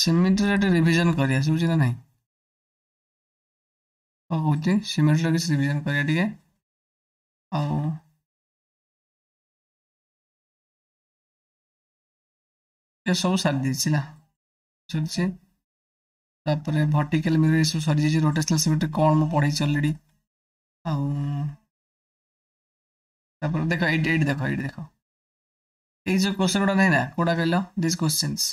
Symmetry revision करिया सुझी ना नहीं कहूँ सिमेट्री किसी रिविजन करिया टिके आउ ये सब सारी देछि ना सरी तापर वर्टिकल मिरर सब सरी जाइए रोटेशनल सिमेट्री कौन मैं पढ़े ऑलरेडी आउ तापर देखो एट देखो ये जो क्वेश्चन गुड़ा नहीं ना कोड़ा कहल दिस क्वेश्चंस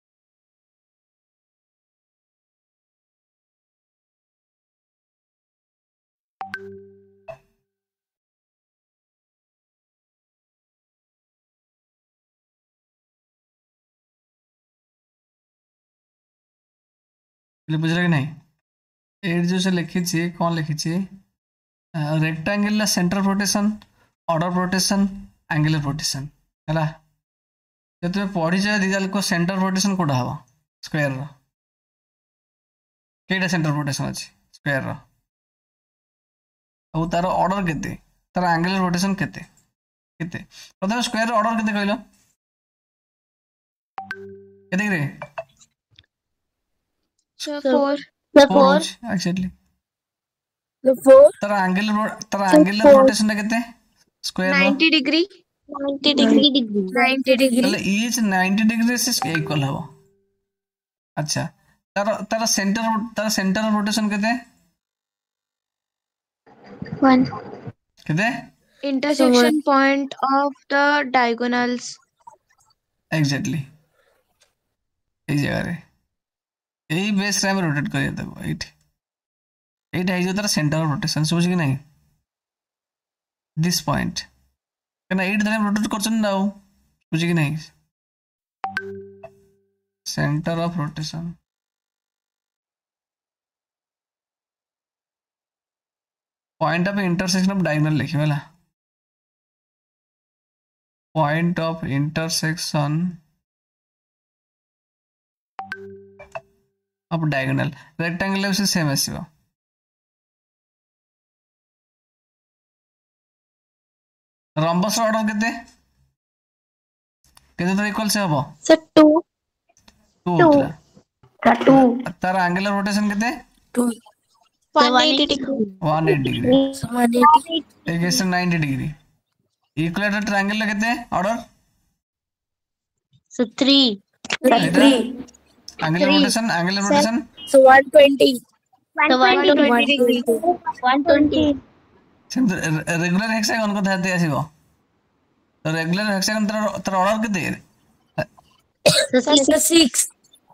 बुझल कि नहीं एट जो से लिखी कौन लिखी rectangular centre rotation order rotation angular rotation है जो तुम पढ़ीच दी को सेंटर रोटेशन कोटा हम स्क्वायर केटा सेंटर रोटेशन अच्छी स्क्वायर और तार ऑर्डर केते तार एंगुलर रोटेशन केते केते प्रथम स्क्वायर ऑर्डर केते कहलो केते रे 4 एक्चुअली The 4 तार एंगुलर रोटेशन केते स्क्वायर 90 डिग्री 90 degree. ताले ईच 90 डिग्री से इक्वल हबो अच्छा तार सेंटर रोटेशन केते 1 केते intersection point of the diagonals exactly এই জায়গায় এই বেস রে আমি রোটেট করিয়ে দেব এইটা এই যে তার সেন্টার অফ রোটেশন বুঝি কি নাই দিস পয়েন্ট কেন এইটা ধরে রোটেট করছেন না বুঝি কি নাই centre of rotation point of intersection of diagonal लिखिए वाला point of intersection of diagonal rectangle से सेम आसीबो रंबस ऑर्डर केते तो इक्वल से हबो Sir, 2. 2 तार एंगुलर रोटेशन केते 2. 180 degree 180 डिग्री 180. एक 90 डिग्री इक्विलेटरल ट्रायंगल केते order So 3. Sir, 3. Angular rotation So 120. 120 degree 120. Regular hexagon को धाते आसीबो तो रेगुलर हेक्सागन तर ऑर्डर केते So 6.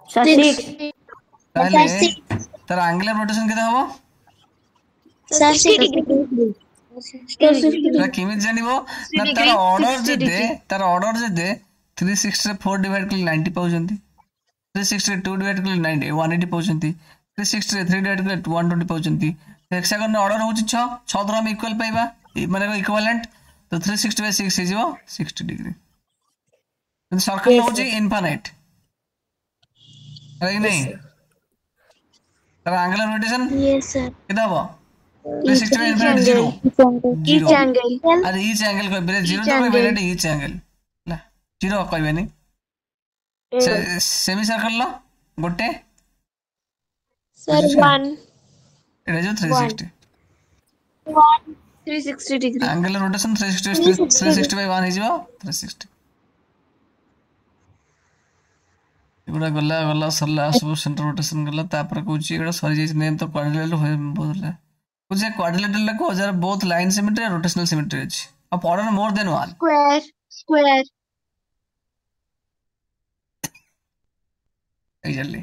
ताले तर एंगुलर रोटेशन केते हबो 60 degree. तारा केमित जानिबो ना तार ऑर्डर जेते 360 रे 4 डिवाइड कर 90 पाउजंती 360 रे 2 डिवाइड कर 90 180 पाउजंती 360 रे 3 डिवाइड कर 120 पाउजंती हेक्सागन ऑर्डर होची 6 द्वारा हम इक्वल पाइबा माने इक्विवेलेंट तो 360 बाय 6 हिजिबो 60 डिग्री तो सर्कल होची इनफिनिट है नहीं तार एंगुलर रोटेशन yes sir केदा हबो 360 बाय इनफिनिट 0 each angle अरे ईच एंगल को बेरे 0 तो बेरे ईच एंगल ला 0 कहबेनी सेमी सर्कल ला गोटे sir 1 एटा जो 360 360 degree एंगुलर रोटेशन 360 बाय 1 हिजिबो 360 एगुडा गला सरला सब सेंटर रोटेशन गला तापर कहूची एगुडा सरी जाई नेम तो क्वाड्रिलेटरल होय बोलला कुछ क्वाड्रिलेटरल को हजार बोथ लाइन सिमेट्री और रोटेशनल सिमेट्री अछि अब order more than 1 square exactly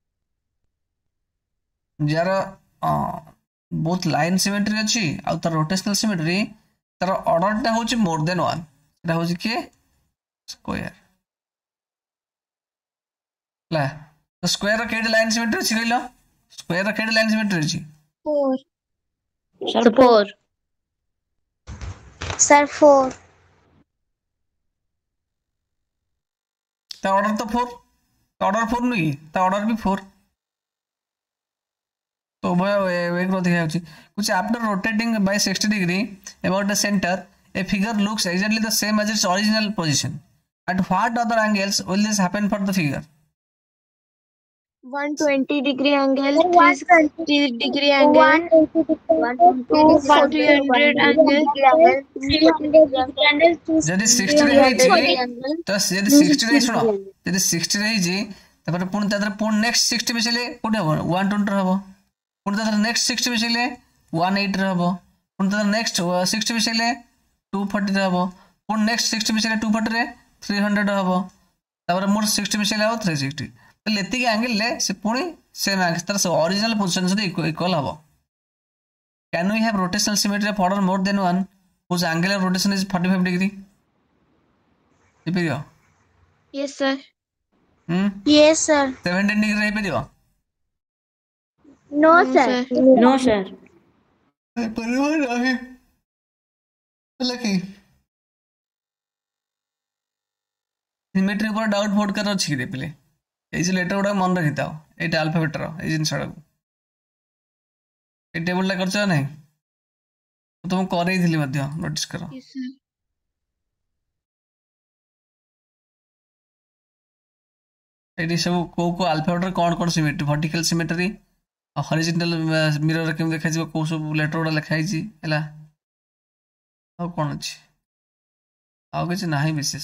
जार बोथ लाइन सिमेट्री अछि आ तार रोटेशनल सिमेट्री तार ऑर्डर टा होची मोर देन 1 एटा होची के स्क्वायर ला तो स्क्वायर केड लाइन सिमेट्री अछि कहलो स्क्वायर केड लाइन सिमेट्री अछि 4 Sir 4. sir 4 ता ऑर्डर तो 4 ऑर्डर 4 नहीं ता ऑर्डर भी 4 तो एक रो दिखा होची कुछ after rotating by 60 degree about the centre a figure looks exactly the same as its original position at what other angles will this happen for the figure 120 degree angle, 360 degree angle, 300 angle, जदि 60 रे हेछि तो जदि 60 रे सुनो जदि 60 रे हेछि तापर पुन तादर पुन नेक्स्ट 60 मिसले कोठे हो 120 रे हबो पुन तादर नेक्स्ट 60 मिसले 180 रे हबो पुन तादर नेक्स्ट 60 मिसले 240 रे हबो पुन नेक्स्ट 60 मिसले 240 रे 300 रे हबो तापर मोर 60 मिसले हो 360 तो लेति एंगल ले से पुनी सेम एंगल तार ओरिजिनल पोजीशन से इक्वल हबो can we have rotational symmetry of order more than 1 whose angle of rotation is 45 degree Ipirio yes sir, Yes, sir. 17 degree Ipirio No, sir. No, sir. परिवार नहीं lucky symmetry पर doubt फोड़ कर अछि रे पले ए जे लेटर उडा मन रखिताओ एटा अल्फाबेट रो ए जिन सडा ए टेबल ला करछ नै तुम करे थिली मध्य नोटिस करो yes sir, एटी सब को अल्फाबेट रे कोन सिमेट्री वर्टिकल सिमेट्री और हॉरिजॉन्टल मिरर रे केम देखा जिवो को सब लेटर उडा लिखाई छी हला और कोन अछि आउ किछ नाही विशेष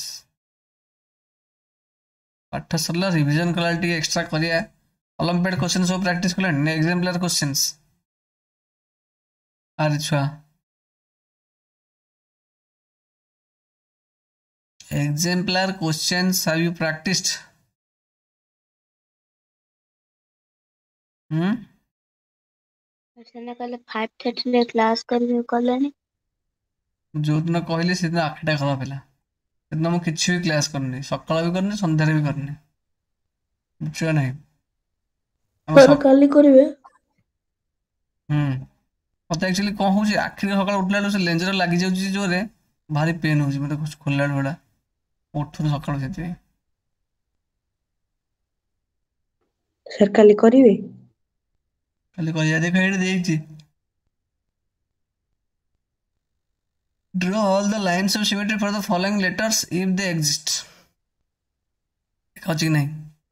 पाठ सरला रिवीजन कला टी एक्स्ट्रा करिया ओलंपियाड क्वेश्चन सब प्रैक्टिस कला एग्जाम्पलर क्वेश्चंस अरे छुआ exemplar questions have you practiced ସେନା କହିଲେ 5:30 ରେ କ୍ଲାସ କରିବେ କଲେନି जो दिन कहले से दिन आखिटा खराब ହେଲା ସେଦିନ ମୁଁ କିଛି ବି କ୍ଲାସ କରିନି ସକାଳ ବି କରିନି ସନ୍ଧ୍ୟାରେ ବି କରିନି ବୁଝିବା ନାହିଁ କାଲି କରିବେ ମତେ ଆକ୍ଚୁଆଲି କଣ ହଉଛି ଆଖିରେ ସକାଳ ଉଠିଲା ବେଳକୁ ସେ ଲେଞ୍ଜର ଲାଗି ଯାଉଛି ଜୋରେ ଭାରି ପେନ୍ ହଉଛି ମତେ ଖୋଲିଲା ବେଳା ଉଠୁନି ସକାଳୁ ସେଥିପାଇଁ ସାର୍ କାଲି କରିବେ ଖାଲି କରିବା ଦେଖ ଏଇଠି ଦେଇଛି draw all the lines of symmetry for the following letters if they exist ଅଛି ନାହିଁ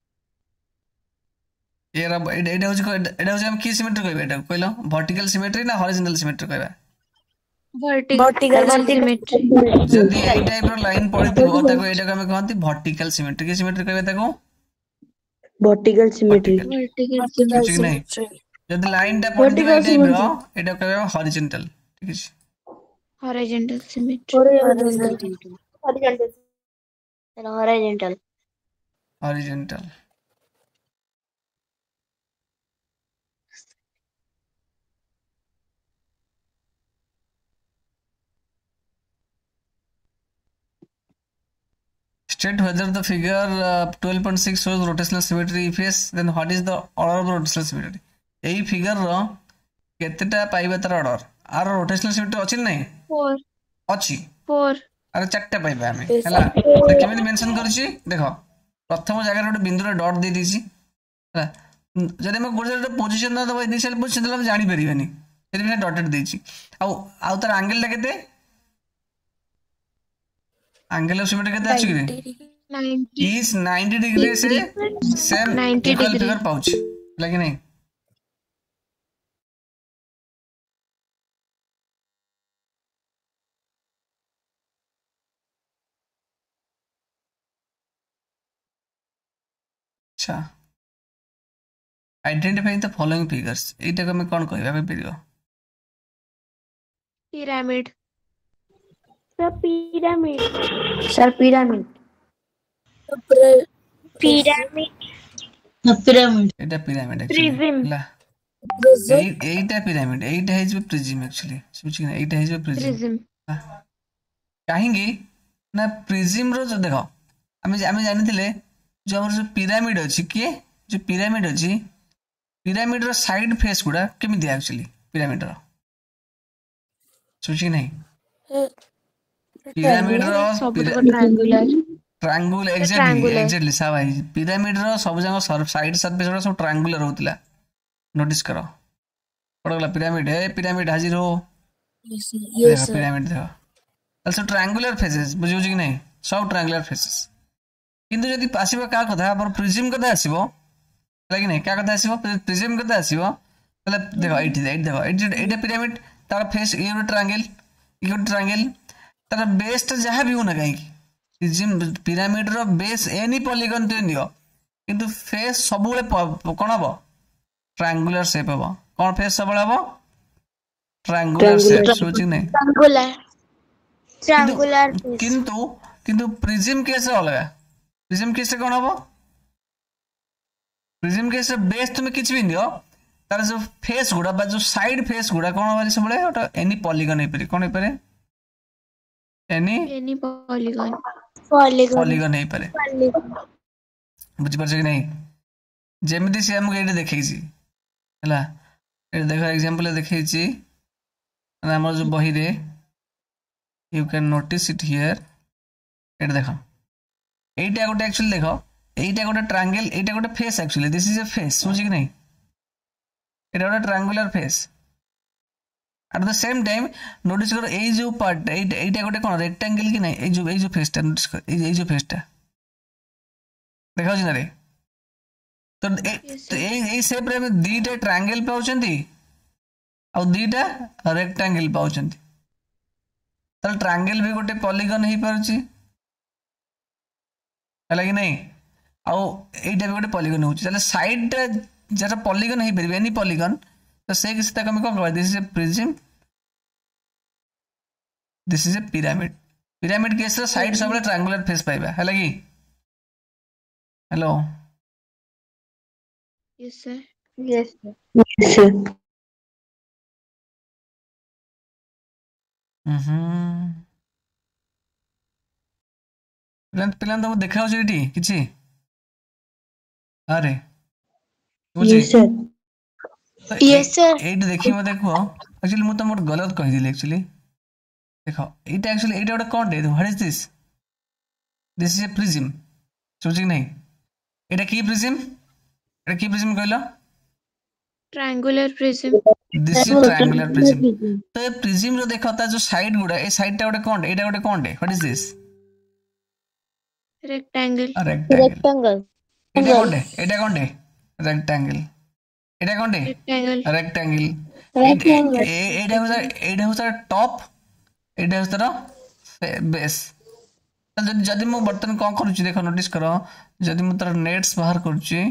ଏରା ଏଇଟା ହଉଛି ଆମେ କି ସିମେଟ୍ରି କହିବା ଏଟା କହିଲ ଭର୍ଟିକାଲ ସିମେଟ୍ରି ନା ହରିଜନ୍ଟାଲ ସିମେଟ୍ରି କହିବା vertical symmetry, ଯଦି ଏଇ ଟାଇପ ର ଲାଇନ ପଡିଥିବ ତାକୁ ଏଇଟାକୁ ଆମେ କହନ୍ତି ଭର୍ଟିକାଲ ସିମେଟ୍ରି କି ସିମେଟ୍ରି କହିବା ତାକୁ vertical symmetry ठीक नहीं जब लाइन टा पड़िथिबा ए टाइप रो एटा कहबा हॉरिजॉन्टल ठीक अछि horizontal symmetry, horizontal state whether the figure 12.6 shows rotational symmetry if yes then what is the order of rotational symmetry एही फिगर रो केतेटा पाइबा तार ऑर्डर आर रोटेशनल सिमेट्री अछि नै 4 अछि 4 अरे चारटा पाइबा हमें हला तो केमिति मेंशन करछि देखो प्रथम जगह रे बिंदु रे डॉट दे दिछि हला जदि हम गोटे पोजीशन ना दबा इनिशियल पोजीशन हम जानि परिबेनी सेति बिना डॉटेड देछि आउ तार एंगल ला केते एंगल ऑफ सिमेट्री केते अछि कि 90 इज 90 डिग्री से सेम 90 इक्वल डिग्री फिगर पाउच लगे नहीं अच्छा आइडेंटिफाइंग द फॉलोइंग फिगर्स एटा को मैं कोन कहबा पे पिरियो pyramid, सर पिरामिड एटा पिरामिड prism, ला एटा पिरामिड एटा है जो प्रिज्म एक्चुअली समझ कि ना एटा है जो प्रिज्म prism, काहेंगी ना प्रिज्म रो जो देखो हमें जानिथिले जो हमर जो पिरामिड अछि के जो पिरामिड अछि पिरामिड रो साइड फेस गुडा केमि दिया एक्चुअली पिरामिड रो सोची नहीं पिरामिड रो triangular, ट्रायंगुलर एग्जैक्टली साबाई पिरामिड रो सब जगह साइड सरफेस गुडा सब ट्रायंगुलर होतिला नोटिस करो पड़गला पिरामिड हाजिर हो देखो पिरामिड देखो also triangular faces बुझियो कि नहीं सब ट्रायंगुलर फेसेस किंतु यदि आसीबो का कथा पर प्रिज्म कथा आसीबो लगे नहीं क्या कथा आसीबो प्रिज्म कथा आसीबो तले देखो एठी देखो एटा पिरामिड तार फेस ये गोटे ट्रायंगल तार बेस ता जहां भी होना कहीं प्रिज्म पिरामिड रो बेस एनी पॉलीगन ते नियो किंतु फेस सबुले कोन हबो ट्रायंगुलर शेप हबो कोन फेस सबुले हबो ट्रायंगुलर शेप सोची नहीं ट्रायंगुलर किंतु किंतु प्रिज्म केस अलग प्रिज्म केस कोन हबो प्रिज्म केस बेस तुम किछ भी नियो तार जो फेस गुडा बा जो साइड फेस गुडा कोन हबो सबले ओटा एनी पॉलीगन हे परे कोन हे परे एनी पॉलीगन पॉलीगन हे परे बुझि परछ कि नहीं जेमिति से हमके एटे देखै छी हला एटे देखो एग्जांपल देखै छी हमर जो बही रे you can notice it here एटे देखो एटा गोटे एक्चुअली देखो एटा गोटे ट्रायंगल एटा गोटे face actually this is a face सोची कि नहीं एटा गोटे triangular face at the same time notice करो ए जो पार्ट एटा गोटे कोन रेक्टेंगल कि नहीं ए जो फेस ता नोटिस कर ए जो फेस ता देखाउ छी ना रे तो ए शेप रे हम दीटा ट्रायंगल पाउचंती आ दीटा रेक्टेंगल पाउचंती त ट्रायंगल भी गोटे पॉलीगन ही परची हला कि नहीं आउ एटा भी गोटे पॉलीगन होची तले साइड जरा पॉलीगन हे परबे एनी पॉलीगन तो से किसी तक हम कोन कहबा this is a prism this is a pyramid pyramid case रो साइड सबले ट्रायंगुलर फेस पाइबा हला कि hello yes sir Yes, sir. पिलान तुमको देखा होची एटी किछि अरे Yes, sir. यस सर एटी देखि मते को एक्चुअली मु तुम गलत कहि दिले एक्चुअली देखो एटा एक्चुअली एटा गोटे कोन दे what is this is a prism सोची नहीं एटा की प्रिज्म कहलो triangular prism this is triangular prism तो ये प्रिज्म रो देखो ता जो साइड गुडा ए साइड टा गोटे कोन एटा गोटे कोन दे what is this rectangle rectangle एटा कोन दे रेक्टेंगल एटा कोन दे रेक्टेंगल एटा होता टॉप एटा होता बेस जदि मु बर्तन कोन करूची देखो नोटिस करो जदि मु तर नेट्स बाहर करूची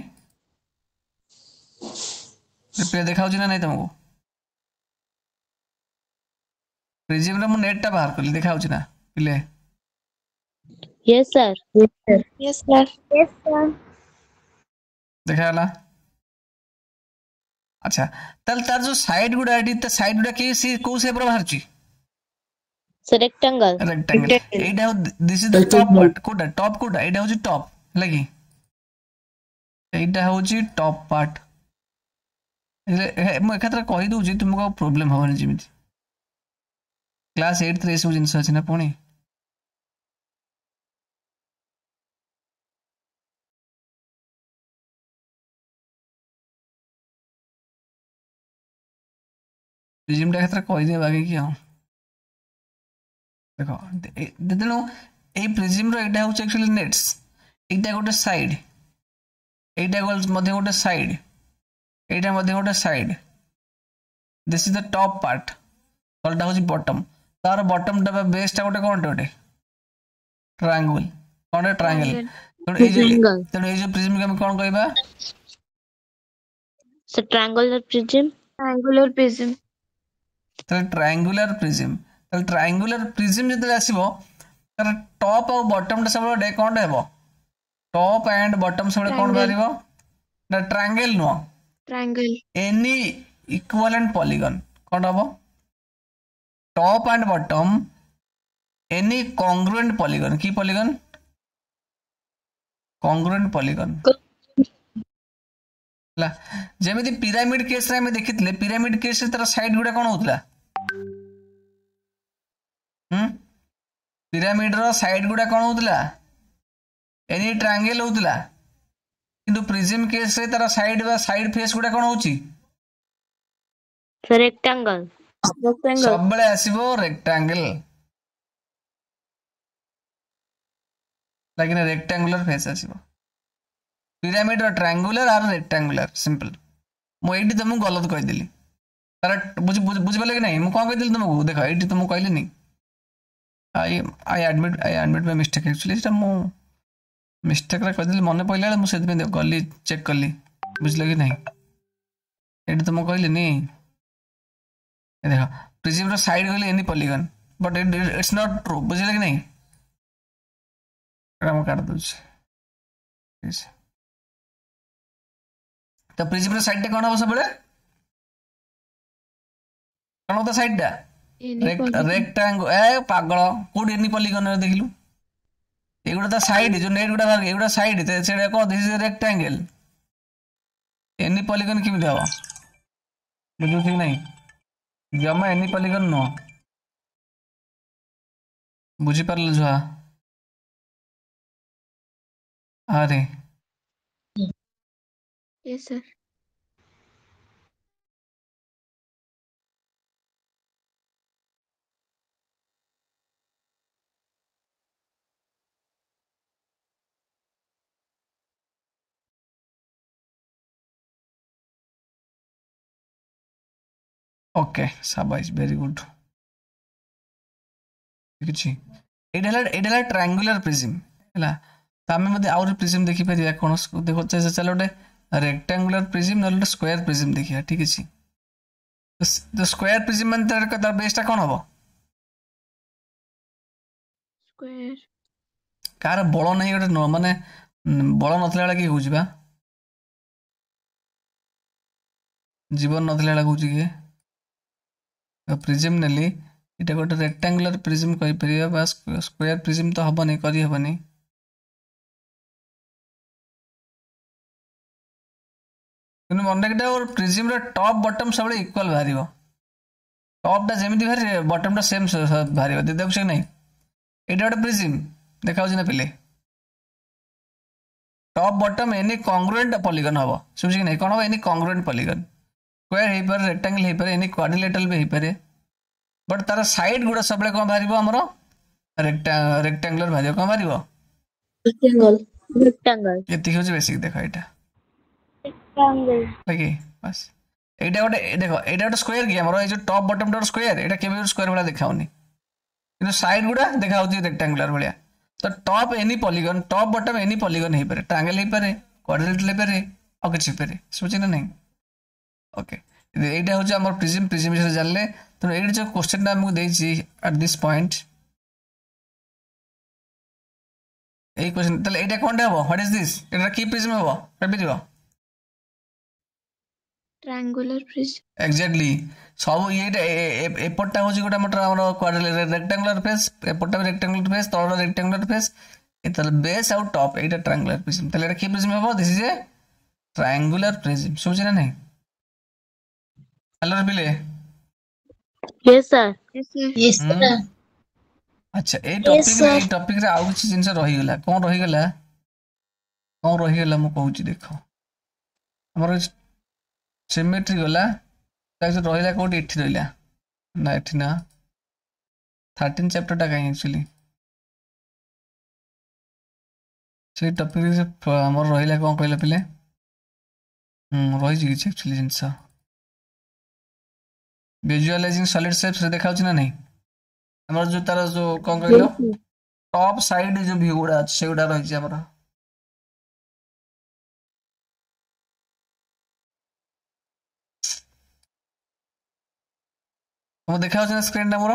पे देखाउ छी ना नहीं तुमको प्रिज्म रे मु नेट टा बाहर करली देखाउ छी ना पिले Yes, sir. यस सर देखाला अच्छा तल तार जो साइड गुडा एटी त साइड गुडा के सी को से पर बाहर छी So rectangle. रेक्टेंगल एटा this is the top part कोडा एटा होची टॉप लगी एटा होची टॉप पार्ट मु एकात्र कहि दउ छी तुमको प्रॉब्लम होबनी जिमिति क्लास 8 रे सब जिंस अछि ना पुणी प्रिज्म टा एकात्र कहि दे बाकी कि हम देखो देदलो ए प्रिज्म रो एटा होची एक्चुअली नेट्स एटा गोटे साइड एटा मध्ये गोटे साइड एटा मध्ये गोटे side this is the top part तलटा होची बॉटम तार बॉटम टा बेस टा गोटे कोन गोटे ट्रायंगल कोन ट्रायंगल तो ए जो प्रिज्म के हम कोन कहबा So triangular prism. Triangular prism तो ट्रायंगुलर प्रिज्म जते आसीबो तार टॉप और बॉटम टा सब डे कोन हेबो टॉप एंड बॉटम सब कोन बारिबो ना triangle no triangle any equivalent polygon कोन हबो top and bottom any congruent polygon की पॉलीगन कॉन्ग्रुएंट पॉलीगन ला जेमिति पिरामिड केस रे हम देखितले पिरामिड केस रे तार साइड गुडा कोन होतला पिरामिड रो साइड गुडा कोन होतला एनी ट्रायंगल होतला किंतु प्रिज्म केस रे तार साइड फेस गुडा कोन होची So rectangle. सब बळे आसीबो रेक्टेंगल लेकिन रेक्टेंगुलर फेस आसीबो पिरामिड ट्रायंगुलर आर रेक्टांगुलर सिंपल मु एठी तुमको गलत कहि देली तार बुझ पाले कि नहीं मु कौन कहि देली तुमको देखो एठी तुमको कहली नहीं I admit my mistake actually सेटा मु मिस्टेक रे कहि देली मने पइला मु सेत में गली चेक करली बुझले कि नहीं एठी तुमको कहली नहीं देखो प्रिज्म रो साइड कहली any polygon but it's not true बुझले कि नहीं एटा मु काट दूछ तो प्रिज्म रो साइड टा कोन हो सबले कोन होता साइड टा रेक्टेंगल ए पागल कोड एनी पॉलीगन रे देखिलु एगुडा ता साइड जो नेट गुडा भाग एगुडा साइड ते सेडा को this is rectangle any polygon किमि देबो बुझु ठीक नहीं जमा एनी पॉलीगन नो बुझी परल जुआ अरे यस सर ओके शाबाश वेरी गुड ठीक अछि एडला ट्रायंगुलर प्रिज्म हला तामे मध्ये और प्रिज्म देखि परिया कोन देखो चलो टे रेक्टेंगुलर प्रिज्म नले स्क्वायर प्रिज्म देखिया ठीक अछि तो स्क्वायर प्रिज्म मन तर बेसटा कोन हबो स्क्वायर कार बळ नहीं गोटे न माने बळ नथला वाला की होउछि बा जीवन नथला वाला होउछि के प्रिज्म नेली इटा गोटे रेक्टेंगुलर प्रिज्म कहि परिया बा स्क्वायर प्रिज्म तो हबो नहीं करी हबो नहीं किनु मन देखटा और प्रिज्म रे टॉप बॉटम सब इक्वल भारिबो टॉप टा जेमिति भारी बॉटम टा सेम भारिबो देखछ नहीं एटा गोटे प्रिज्म देखाउछि ना पिले top bottom any congruent polygon हबो समझि कि नहीं कोन हबो एनी कांग्रुएंट पॉलीगन स्क्वायर हे पर रेक्टेंगल हे पर एनी क्वाड्रिलेटरल भी हे पर बट तार साइड गुडा सबले कोन भारिबो हमरो रेक्टेंगुलर भारिबो कोन भारिबो रेक्टेंगल एति होछि बेसिक देखो एटा रेक्टेंगल लगे बस एटा गोटे देखो एटा गोटे स्क्वायर कि हमरो ए जो टॉप बॉटम डॉट स्क्वायर एटा केबे स्क्वायर वाला देखाउनी किंतु साइड गुडा देखाउछि रेक्टेंगुलर भलिया तो top any polygon top bottom any polygon हे पर ट्रायंगल हे पर क्वाड्रिलेटरल हे पर और किछि पर समझि ना नहीं ओके एटा होछि हमर प्रिज्म से जानले तो एडी जो क्वेश्चन ना हमको देछि at this point a question तले एटा कोनटा हबो व्हाट इज दिस एटा की प्रिज्म हबो कबे दिबो ट्रायंगुलर प्रिज्म एग्जैक्टली सब ये एपटा होछि गोटा मोटर हमर क्वाड्रिलेटरल रेक्टेंगुलर फेस एपटा रेक्टेंगुलर फेस तळडा रेक्टेंगुलर फेस एतल बेस आउट टॉप एटा ट्रायंगुलर प्रिज्म तले एटा की प्रिज्म हबो this is a triangular prism समझे ना नहीं हेलो बिले यस सर यस सर अच्छा ए टॉपिक रे आउ किछ जिंस रही गेला कोन रही गेला मु कहूची देखो हमर सिमेट्री गला ताइस रहिला कोड एठी रहिला ना एठी ना 13 चैप्टर टा काई एक्चुअली से टॉपिक रे हमर रहिला कोन कहला पिले रही जी किछ एक्चुअली जिंस विजुअलाइजिंग सॉलिड शेप्स रे देखाउची ना नहीं हमर जो तार जो कोन कहलो टॉप साइड जो व्यू गुडा से गुडा रही छी हमर हम देखाउची ना स्क्रीन नंबर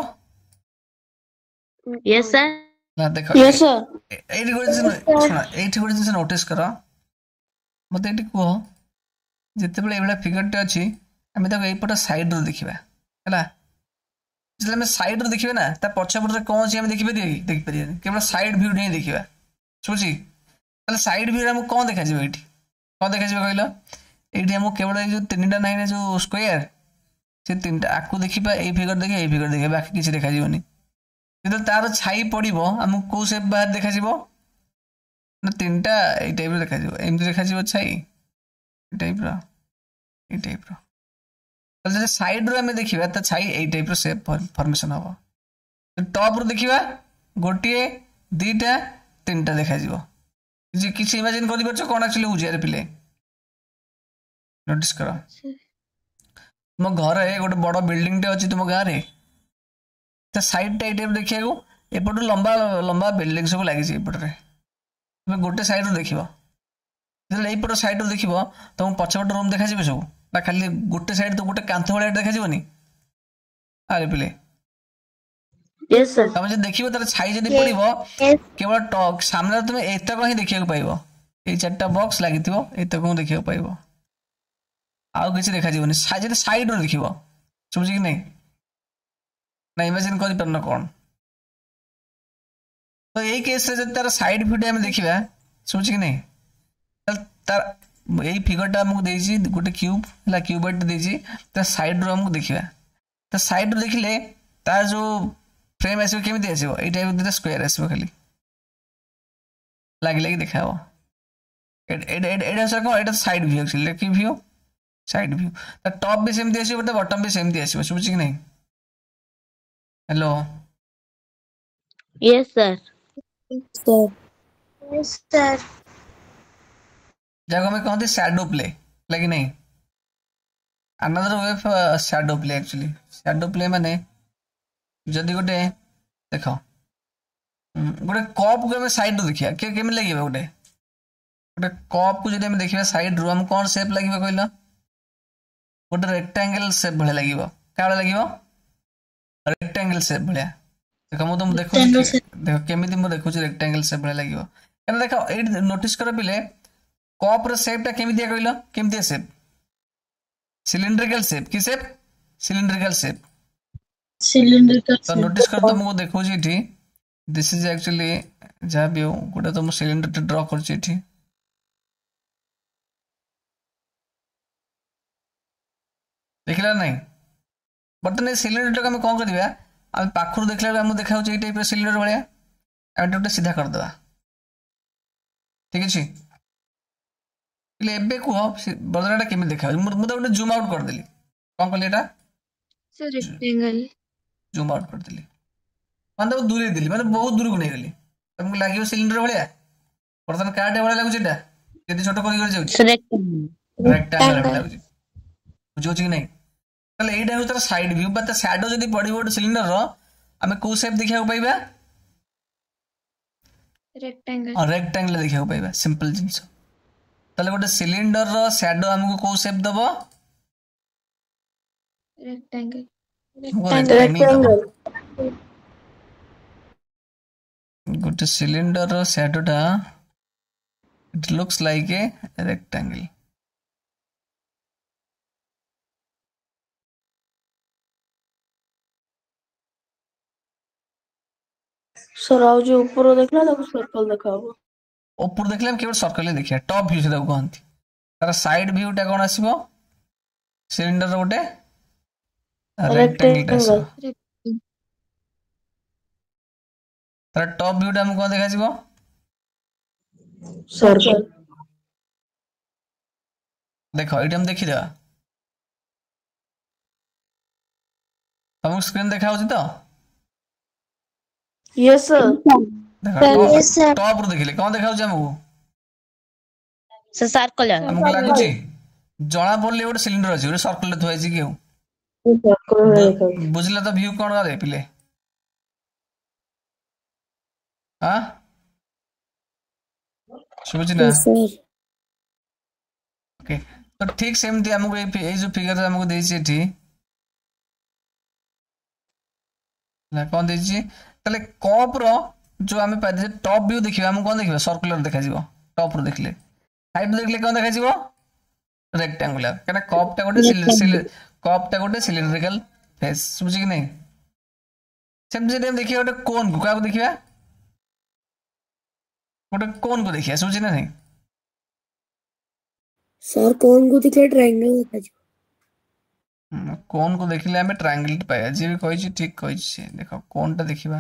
यस सर ना देखो यस सर एठी गोटे जिंस नोटिस करो मते एठी को जते बेले एबला फिगर टे अछि हमें ताको एपटा साइड रो देखिबा हला जले हम साइड रो देखिबे ना ता पछ पछ कोन छी हम देखि परिया केवल साइड व्यू नहीं देखिबा सोची तले साइड व्यू हम कोन देखा जिवो एठी कोन देखा जिवो कहलो एठी हम केवल जो तीनटा नाही ना जो स्क्वायर से तीनटा आकु देखिबा ए फिगर देखिबा बाकी किछ देखा जिवोनी किंतु तार छाई पड़िबो हम को शेप बाहर देखा जिवो ना तीनटा ए टाइप रो देखा जिवो एमति देखा जिवो छाई ए टाइप रो तो साइड रो हमें देखिबा त छाई ए टाइप रो शेप फॉर्मेशन हबो तो टॉप रो देखिबा गोटिए दुईटा तीनटा देखा जिवो କିଛି ଇମାଜିନ୍ କରିପାରୁଛ କ'ଣ ଆକ୍ଚୁଆଲି ହଉଛି ଆରେ ପିଲେ? ନୋଟିସ୍ କର, ତୁମ ଘରେ ଗୋଟେ ବଡ଼ ବିଲ୍ଡିଂଟେ ଅଛି ତୁମ ଗାଁରେ, ତା ସାଇଡ୍ଟା ଏଇ ଟାଇପ୍ ଦେଖିବାକୁ ଏପଟୁ ଲମ୍ବା ଲମ୍ବା ବିଲ୍ଡିଂ ସବୁ ଲାଗିଛି ଏପଟରେ। ତୁମେ ଗୋଟେ ସାଇଡ୍ରୁ ଦେଖିବ, ଯେତେବେଳେ ଏଇପଟ ସାଇଡ୍ରୁ ଦେଖିବ ତମକୁ ପଛପଟ ରୁମ୍ ଦେଖାଯିବ ସବୁ, ନା ଖାଲି ଗୋଟେ ସାଇଡ୍ ତ ଗୋଟେ କାନ୍ଥ ଭଳିଆ ଦେଖାଯିବନି? ଆରେ ପିଲେ Yes, sir. ତମେ ଯଦି ଦେଖିବ ତାର ଛାଇ ଯଦି ପଡ଼ିବ କେବଳ ସାମ୍ନାରେ ତୁମେ ଏତକ ହିଁ ଦେଖିବାକୁ ପାଇବ। ଏଇ 4ଟା ବକ୍ସ ଲାଗିଥିବ ଏତକ ହିଁ ଦେଖିବାକୁ ପାଇବ, ଆଉ କିଛି ଦେଖାଯିବନି। ଯଦି ସାଇଡ୍ରୁ ଦେଖିବ, ଶୁଭୁଛି କି ନାହିଁ? ନା ଇମାଜିନ୍ କରିପାରୁନ କ'ଣ? ତ ଏଇ କେସ୍ରେ ଯଦି ତାର ସାଇଡ୍ ଭିଉଟା ଆମେ ଦେଖିବା, ଶୁଭୁଛି କି ନାହିଁ, ତାହେଲେ ତାର ଏଇ ଫିଗରଟା ଆମକୁ ଦେଇଛି ଗୋଟେ କ୍ୟୁବ୍ ହେଲା, କ୍ୟୁବଏଡ୍ ଦେଇଛି, ତା ସାଇଡ୍ରୁ ଆମକୁ ଦେଖିବା। ତା ସାଇଡ୍ରୁ ଦେଖିଲେ ତାର ଯୋଉ ଫ୍ରେମ୍ ଆସିବ କେମିତି ଆସିବ? ଏଇ ଟାଇପ୍ ଦୁଇଟା ସ୍କୋୟାର ଆସିବ, ଖାଲି ଲାଗି ଲାଗି ଦେଖା ହବ। ଏଇଟା କ'ଣ? ଏଇଟା ସାଇଡ୍ ଭିଉ ଆକ୍ଚୁଆଲି, କି ଭିଉ? Side view. ତା ଟପ୍ ବି ସେମିତି ଆସିବ, ତା ବଟମ୍ ବି ସେମିତି ଆସିବ, ଶୁଭୁଛି କି ନାହିଁ? Hello? Yes, sir. Sir. Yes, sir. ଯାହାକୁ ଆମେ କହନ୍ତି ସ୍ୟାଡୋ ପ୍ଲେ, ହେଲା କି ନାହିଁ? another way of shadow play actually. shadow play ମାନେ ଯଦି ଗୋଟେ ଦେଖ ଗୋଟେ କପ୍ କୁ ଆମେ ସାଇଡ୍ ରୁ ଦେଖିବା, କେମିତି ଲାଗିବ? ଗୋଟେ କପ୍ କୁ ଯଦି ଆମେ ଦେଖିବା ସାଇଡ୍ ରୁ, ଆମକୁ କ'ଣ ସେପ୍ ଲାଗିବ କହିଲ? ଗୋଟେ ରେକ୍ଟାଙ୍ଗେଲ ସେପ୍ ଭଳିଆ ଲାଗିବ। କାହା ଭଳିଆ ଲାଗିବ? ରେକ୍ଟାଙ୍ଗେଲ ସେପ୍ ଭଳିଆ। ଦେଖ ମୁଁ ତମକୁ ଦେଖୁଛି, ଦେଖ କେମିତି ମୁଁ ଦେଖୁଛି ରେକ୍ଟାଙ୍ଗେଲ ସେପ୍ ଭଳିଆ ଲାଗିବ। କାରଣ ଦେଖ ଏଇଠି ନୋଟିସ୍ କର ପିଲେ, କପ୍ ର ସେପ୍ ଟା କେମିତିଆ କହିଲ? କେମିତିଆ ସେପ୍? Cylindrical shape. की शेप? Cylindrical shape. Cylindrical तो नोटिस कर तुमको देखो जी एठी, दिस इज एक्चुअली जहाँ भी हो गोटे तुम सिलिंडर टे ड्रॉ कर एठी, देखला नहीं? बर्तमान सिलिंडर टा हम कौन करबा? हम पाखरु देखला हम देखा होछ एई टाइप रो सिलिंडर भलिया, हम एटा सीधा कर देबा। ठीक अछि? एबे कुह बर्तमान एटा केमि देखा? मु तो गोटे जूम आउट कर देली। कौन कहली एटा? Sir rectangle. जूम आउट कर देली, माने तो दूर देली, माने बहुत दूर को नहीं गली। तुमको लागियो सिलिंडर भलिया, बर्तमान कार्ड भलिया लागु छेटा, केते छोट करि कर जाउछ? रेक्टेंगल भलिया लागु। बुझो छी नहीं? तले एटा हो तार साइड व्यू, बा त शैडो जदी पडिबो सिलिंडर रो, हमें को शेप देखिया को पाइबा? रेक्टेंगल। रेक्टेंगल देखिया को पाइबा, सिंपल जिंस। तले गोटे सिलिंडर रो शैडो हमको को शेप दबो? रेक्टेंगल। रेक्टेंगल। गोटे सिलिंडर रो शैडो टा it looks like a rectangle. Sir आउ जो ऊपर देखला ताको सर्कल देखाबो। ऊपर देखले हम केवल सर्कल देखिया, टॉप व्यू से ताको कहंती। तार साइड व्यू टा कोन आसीबो? सिलिंडर रो गोटे रेक्टेंगल आसीबो। तार टॉप व्यू टा हम कोन देखा जिवो? सर्कल। देखो एटा हम देखि देबा। तुमको स्क्रीन देखा होची तो? Yes sir. Yes sir. Top रो देखिले कोन देखा होची हमको? सर सर्कल हमको लागुची जणा पड़ले गोटे सिलिंडर अछि, गोटे सर्कल रे थुआइछि कि बुझला तो व्यू कोन करे पिले? हां सुबुची ना? ओके, तो ठीक सेमती हमको ए जो फिगर हमको देछि एठी ना कोन देछि, तले कप रो जो हमें पाजे टॉप व्यू देखिबा, हम कोन देखिबा? सर्कुलर देखा जिवो। टॉप रो देखले, साइड देखले कोन देखा जिवो? रेक्टेंगुलर। कना कप टा गोटे सिलिंड्रिकल फेस, बुझि कि नहीं? सेम जे हम देखिया गोटे कोन को, का को देखिबा? गोटे कोन को देखिया, बुझि ना नहीं? सर कोन को देखले ट्रायंगल देखा जो। कोन को देखिले हमें ट्रायंगल पाया। जे भी कहि छी ठीक कहि छी। देखो कोन टा देखिबा,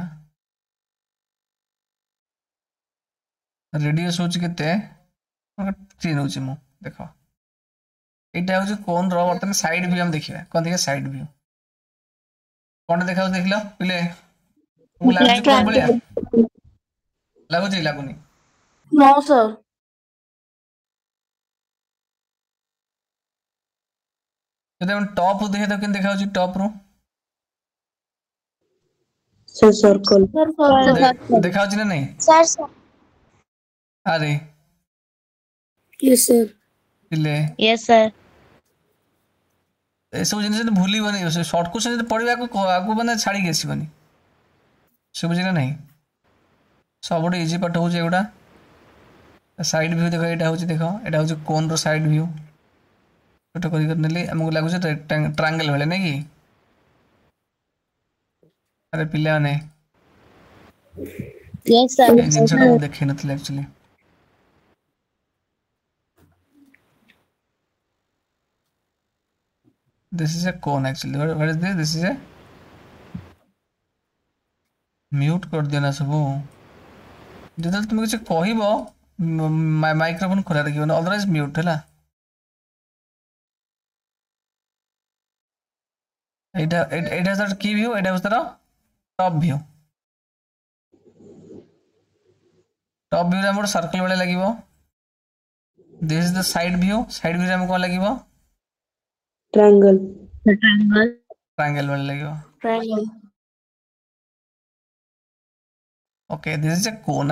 रेडियस होची केते? 3 होची मु। देखो एटा होची कोन रो, बर्तन साइड व्यू हम देखिबा। कोन देखिया? Side view. कोन देखा देखलो पिले? मु लागु कोन बलिया? लागु छी लागुनी? No sir. जदि हम टॉप रु देखे तो केन देखा होची टॉप रु सर सर्कल सर सर्कल देखा होची ना नहीं सर अरे यस सर पिले यस सर ए सब जिनिस भूली बनी शॉर्ट क्वेश्चन पढ़िबा को आगु माने छाड़ी के आसीबनी सब बुझिला नहीं सब इजी पाठ हो एगुड़ा साइड व्यू देख यहाँ हूँ देख यहाँ हूँ कोन रो साइड व्यू छोट कर आमको लगुच ट्रायंगल भाई नहीं कि अरे पिला ने यस सर जिनसा देखे नथिले actually this is a cone actually what is this is a mute कर दिया ना सब जो तुम किसी कह माइक्रोफोन खोला रखिए अदरवाइज म्यूट है एटा की व्यू एटा तार टॉप व्यू रे हमर सर्कल वाले लगिवो this is the side view रे हम कोन लगिवो ट्रायंगल ट्रायंगल वाले लगिवो triangle okay this is a cone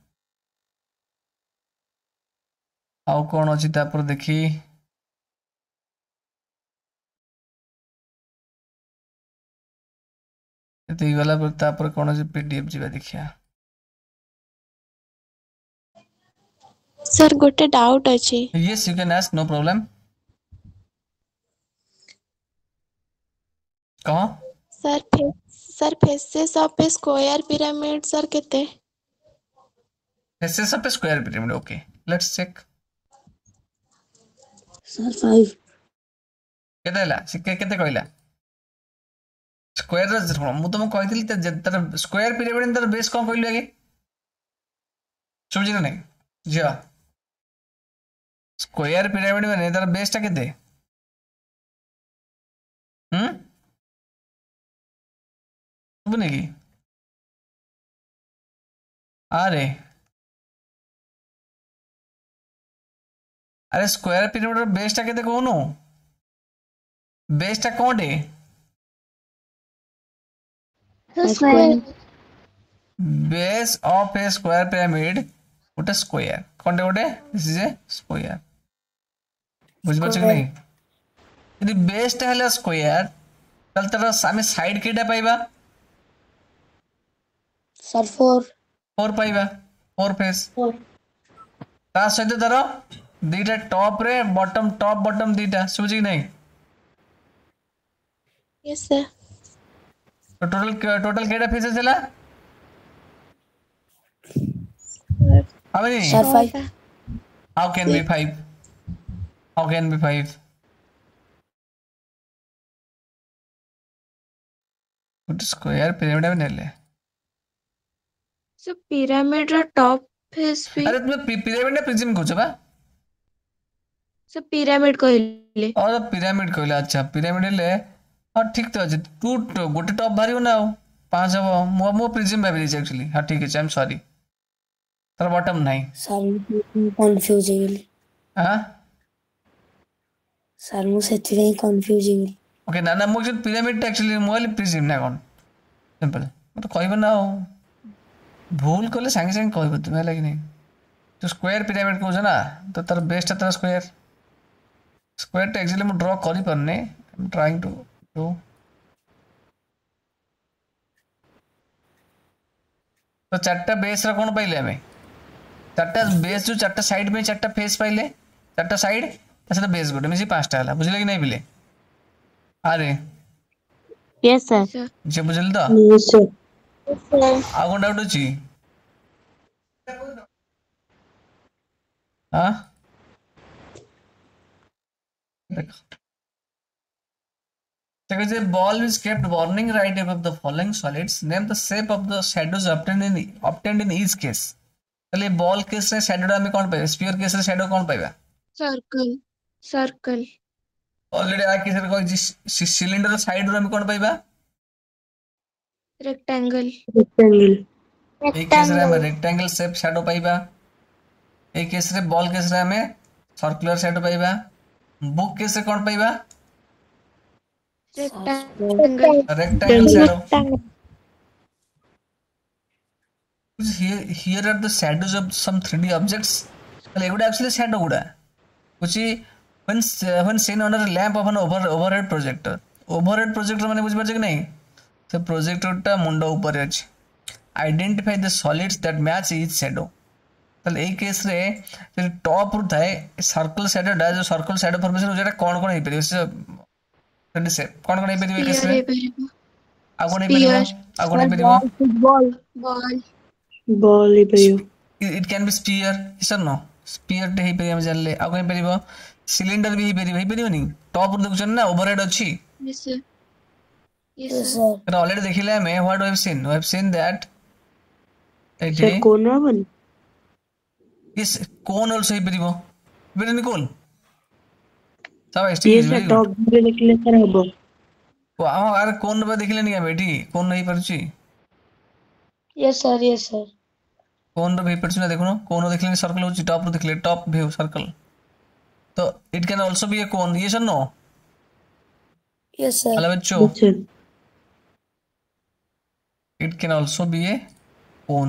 आउ कौन अच्छी तापर देखी गला पर तापर कौन अच्छी पीडीएफ जीवा देखिया सर गोटे डाउट अछि yes you can ask no problem कहो sir faces of a square pyramid sir केते faces of a square pyramid okay let's check sir 5 केते हला सिक्के केते कहला स्क्वायर रो मु तुम कहितली तर स्क्वायर पिरामिड तर बेस कोन कहलु आगे समझिना नहीं जिया स्क्वायर पिरामिड माने तर बेस ता केते सुबने की अरे स्क्वायर पिरामिड रो बेस ता केते कहनु बेस ता कोंडे base of a square pyramid गोटे स्क्वायर कोंडे गोटे दिस इज ए स्क्वायर बुझ पाछ कि नहीं यदि बेस ता हला स्क्वायर तल तर सामे साइड केटा पाइबा सर 4 पाइबा 4 फेस ता सहित तार दीटा टॉप रे बॉटम टॉप बॉटम दीटा समझ कि नहीं यस सर तो टोटल केटा फेसेस हला how many sir 5 how can be 5 how can be 5 good square pyramid में नेले सर पिरामिड रो टॉप फेस भी अरे तुम पिरामिड ना प्रिज्म कहछ बा सर पिरामिड कहले और पिरामिड कहले अच्छा पिरामिड ले और ठीक तो अछि टू गोटे टॉप भारियो ना 5 हो मो प्रिज्म भाबी छै एक्चुअली हां ठीक है आई एम सॉरी तर बॉटम नहीं सर कंफ्यूज हे गेली हां सर मु सेति नहीं कंफ्यूज हे गेली ओके ना ना मो पिरामिड एक्चुअली मोल प्रिज्म ना कोन सिंपल तो कहबो ना भूल कले संगे संगे कहबो तुम लागी नहीं तो स्क्वायर पिरामिड कहछ ना तो तार बेस्ट तार स्क्वायर स्क्वायर तो एक्चुअली मु ड्रा करि परने I am trying to do तो चारटा बेस रा कोन पाइले हमें चारटा बेस जो चारटा साइड में चारटा फेस पाइले चारटा साइड तसे बेस गोटे मिसी पांचटा हला बुझले कि नहीं बिले अरे यस सर जे बुझल तो यस सर आ कोन डाउट अछि हां देखो Because a ball is kept burning right above the falling solids. Name the shape of the shadows obtained in each case. चलिए बॉल केस रे शैडो हमें कौन पाइबा स्फीयर केस रे शैडो कौन पाइबा सर्कल ऑलरेडी आ केस रे कोई सिलेंडर साइड रो हमें कौन पाइबा रेक्टेंगल एक केस रे हमें रेक्टेंगल शेप शैडो पाइबा एक केस रे बॉल केस रे हमें सर्कुलर शैडो पाइबा बुक केस रे कौन पाइबा rectangle shadow. Here are the shadows of some 3D objects. Well, eguda actually shadow guda which is when seen under a lamp of an overhead projector. Overhead projector माने बुझ पारछे कि नहीं? से projector टा मुंडा ऊपर अछि. Identify the solids that match each shadow. ताले ए case रे जे टॉप रु थाए सर्कल शैडो डा जो सर्कल शैडो फॉर्मेशन हो जेटा कोन हे परियो से से कोन हे परियो ए केस रे आ कोन हे परियो आ कोन हे परियो फुटबॉल बॉल ही परियो it can be sphere yes or no sphere टे हे परियो हम जानले आ कोन हे परियो सिलिंडर भी हे परियो नी टॉप रु देखछन ना ओवरहेड अछि यस सर तो ऑलरेडी देखिले हमें what we have seen that sir cone बन yes कोन आल्सो हे परियो वेरी निकोल सब ये एक्सट्रीम सर टॉप भी देखले सर हबो वाह अरे कोन पे देखिले नहीं बेटी कोन नहीं परछि यस सर कोन रे परछि ना देखो कोन देखिले सर्कल होछि टॉप रो देखिले टॉप व्यू सर्कल तो it can also be a cone yes or no yes sir hello बच्चों sir it can also be a cone.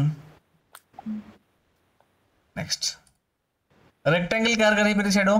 Next, rectangle क्या कर रही है शैडो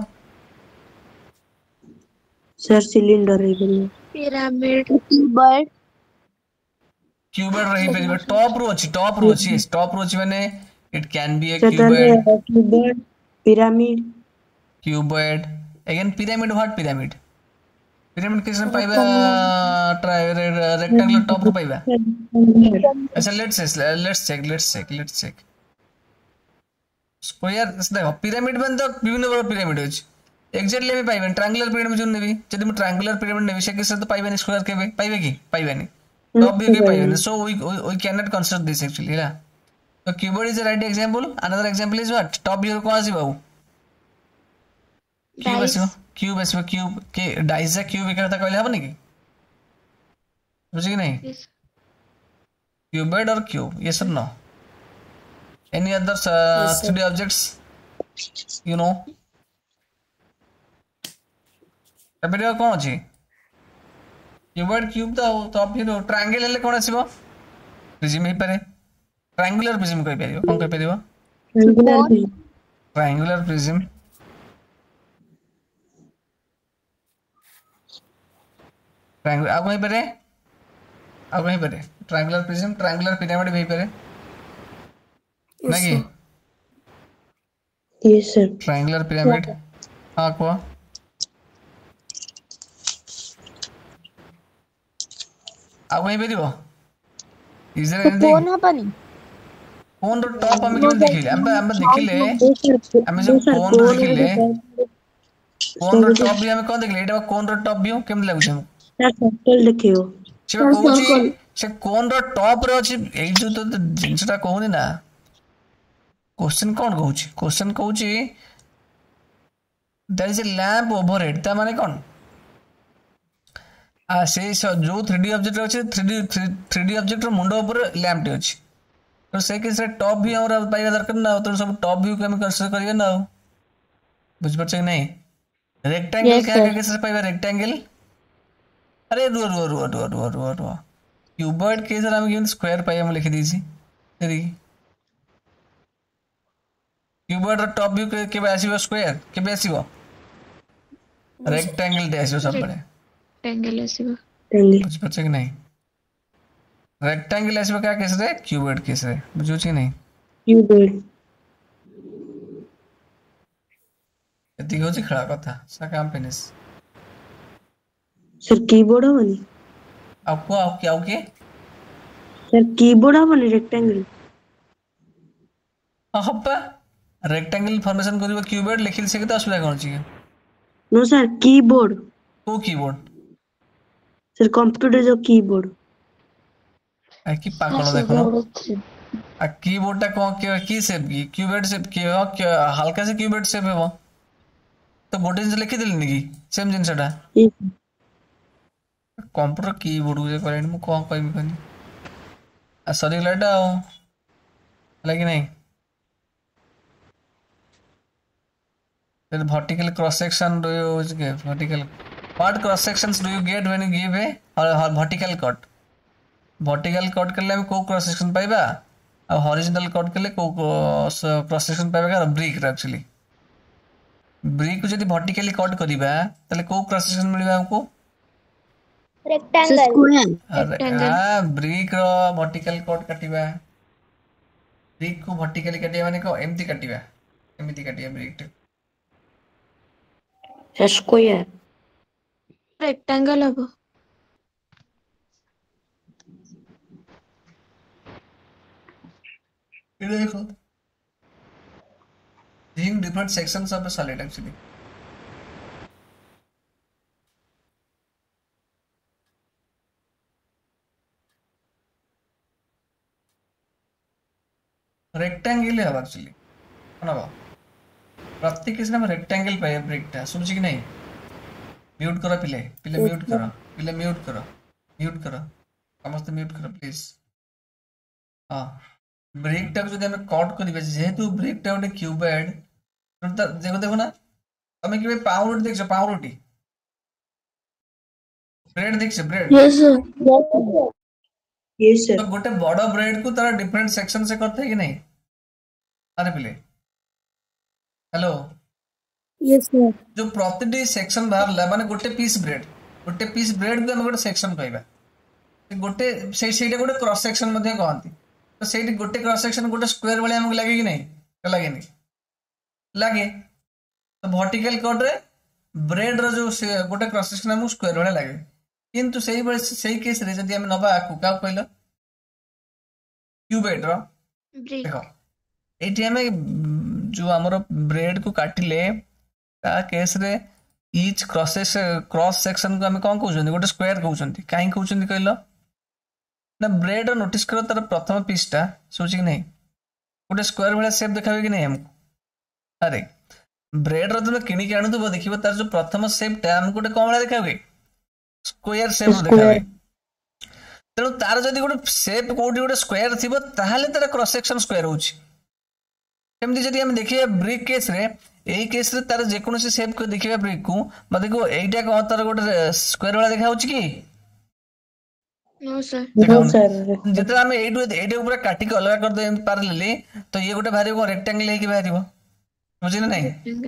सर सिलेंडर है परियो पिरामिड क्यूबॉइड क्यूबॉइड रही है टॉप रो अच्छी माने it can be a cuboid cuboid pyramid cuboid again pyramid what pyramid किसने पाइबा रेक्टेंगुलर टॉप रो पाइबा अच्छा लेट्स चेक स्क्वायर देखो पिरामिड बन तो विभिन्न प्रकार पिरामिड अछि एग्जैक्टली हम पाइबा ट्रायंगुलर पिरामिड जो नेबी जदि हम ट्रायंगुलर पिरामिड नेबी से किस तो पाइबानी स्क्वायर के पाइबे की पाइबानी टॉप भी के पाइबानी so we can not consider this actually है तो cuboid is the right example another example is what top view को आसी बाबू क्यूब ऐसे क्यूब के डाइस से क्यूब करता कहले हबनी की बुझी कि नहीं क्यूबॉइड और cube yes or no any other 3D objects you know एबे कौन अछि क्यूबॉइड क्यूब तो अब फिर ट्रायंगल ले कोन आसीबो प्रिज्म ही पारे ट्रायंगुलर प्रिज्म कहि परियो कोन कहि परियो ट्रायंगुलर प्रिज्म ट्रायंगुलर आ कहीं पर ट्रायंगुलर प्रिज्म ट्रायंगुलर पिरामिड भी पर नहीं यस सर ट्रायंगुलर पिरामिड हां को आ कहीं परिबो इज देयर एनीथिंग कोन हबनी कोन रो टॉप हम केन देखिले हम देखिले हम जो कोन रो देखिले कोन रो टॉप भी हम कोन देखिले एटा कोन रो टॉप व्यू केम लागु हम सर्कल देखियो से कहूची से कोन रो टॉप रे अछि एई जो तो जिंसटा कहूनी ना क्वेश्चन कोन कहूची there is a lamp overhead ता माने कोन आ से जो 3D ऑब्जेक्ट अछि 3D ऑब्जेक्ट रो मुंडो ऊपर लैंप टे अछि तो से के से टॉप व्यू हमरा पाइबा दरकार ना तो सब टॉप व्यू के हम कंसीडर करिए ना बुझ पछ नहीं रेक्टेंगल क्या के से पाइबा रेक्टेंगल अरे रुआ क्यूबॉइड के सर हम केन स्क्वायर पाइ हम लिख दीजी तेरी क्यूबॉइड रो टॉप व्यू के बे आसीबो स्क्वायर के बे आसीबो रेक्टेंगल दे आसीबो सब बड़े रेक्टेंगल आसीबो बुझ पछ कि नहीं रेक्टेंगल आसीबो क्या केस रे क्यूबॉइड केस रे बुझो छी नहीं क्यूबॉइड एति होची खड़ा कथा सा काम फिनिश सर कीबोर्ड बनी आपको क्या के सर कीबोर्ड बनी रेक्टेंगल हप्पा रेक्टेंगल फॉर्मेशन करिबो क्यूबॉइड लिखिल से त असुविधा कोन छी नो सर कीबोर्ड को कीबोर्ड सर कंप्यूटर जो कीबोर्ड आ की पागल देखो आ कीबोर्ड ता को की शेप की क्यूबॉइड शेप की हल्का से कीबोर्ड शेप है वो तो गोटे से लिखि देली निकी सेम जिनसटा कंप्यूटर कीबोर्ड को करेंट मु कोन कहबी कनी आ सरी लाटा लगे नहीं फिर वर्टिकल क्रॉस सेक्शन रो के vertical What cross sections do you get when you give a vertical cut? Vertical cut कले को cross section पाइबा और horizontal cut कले को cross section पाइबा का brick actually brick को जदि vertically cut करिबा तले को cross section मिलबा हमको रेक्टेंगल ब्रिक रो वर्टिकल कट काटिबा ब्रिक को वर्टिकली काटिबा माने को एमती काटिबा एमती काटिबा ब्रिक स्क्वायर रेक्टेंगल हबो ये देखो seeing different sections of a solid actually rectangle है एक्चुअली है ना प्रत्येक केस में रेक्टेंगल पाए ब्रिकटा समझ कि नहीं म्यूट करो पिले पिले म्यूट करो पिले म्यूट करो समस्त म्यूट करो प्लीज हां ब्रिकटा को जदि हम कट करबे जेहेतु ब्रिकटा उटे क्यूबॉइड तो देखो देखो ना तमे कि पाउंड देखछ पाउंडटी ब्रेड देखछ ब्रेड यस सर यस तो गोटे बड़ा ब्रेड को तारा डिफरेंट सेक्शन से करते है कि नहीं अरे पिले हेलो यस सर जो प्रतिटी सेक्शन बाहर माने गोटे पीस ब्रेड को हम गोटे सेक्शन कहबा गोटे सेटा गोटे क्रॉस सेक्शन मध्ये कहंती तो सेठी गोटे क्रॉस सेक्शन गोटे स्क्वायर वाले हमको लागे कि नहीं लागे नहीं लागे तो वर्टिकल कट रे ब्रेड रो जो गोटे क्रॉस सेक्शन हमको स्क्वायर वाले लागे किंतु सही केस रे जदि हम नबा को का कहलो क्यूबॉइड रो देखो एटी हमें जो हमर ब्रेड को काटिले ता केस रे ईच क्रॉस सेक्शन को हम कौन कहउछन गोटे स्क्वायर कहउछन काहे कहउछन कहलो ना ब्रेड नोटिस करो तार प्रथम पीसटा सोची कि नहीं गोटे स्क्वायर वाला शेप देखाबे कि नहीं हमको अरे ब्रेड रो तुम किनी के आनु तो देखिबो तार जो प्रथम शेपटा हम गोटे कोन वाला देखाबे स्क्वायर शेप देखाबे तेणु तार जदि गोटे शेप कोठी गोटे स्क्वायर थिबो ताहाले तार क्रॉस सेक्शन स्क्वायर होउची एमती जदि हम देखिए ब्रिक केस रे एई केस रे तार जे कोनोसी शेप को देखिबा ब्रिक को मते को एइटा को तार गोटे स्क्वायर वाला देखा होची की नो सर नो सर जेते हम एइटे ऊपर काटी के अलग कर दे पारले तो ये गोटे भारी को रेक्टेंगल है कि भारीबो बुझी ना नहीं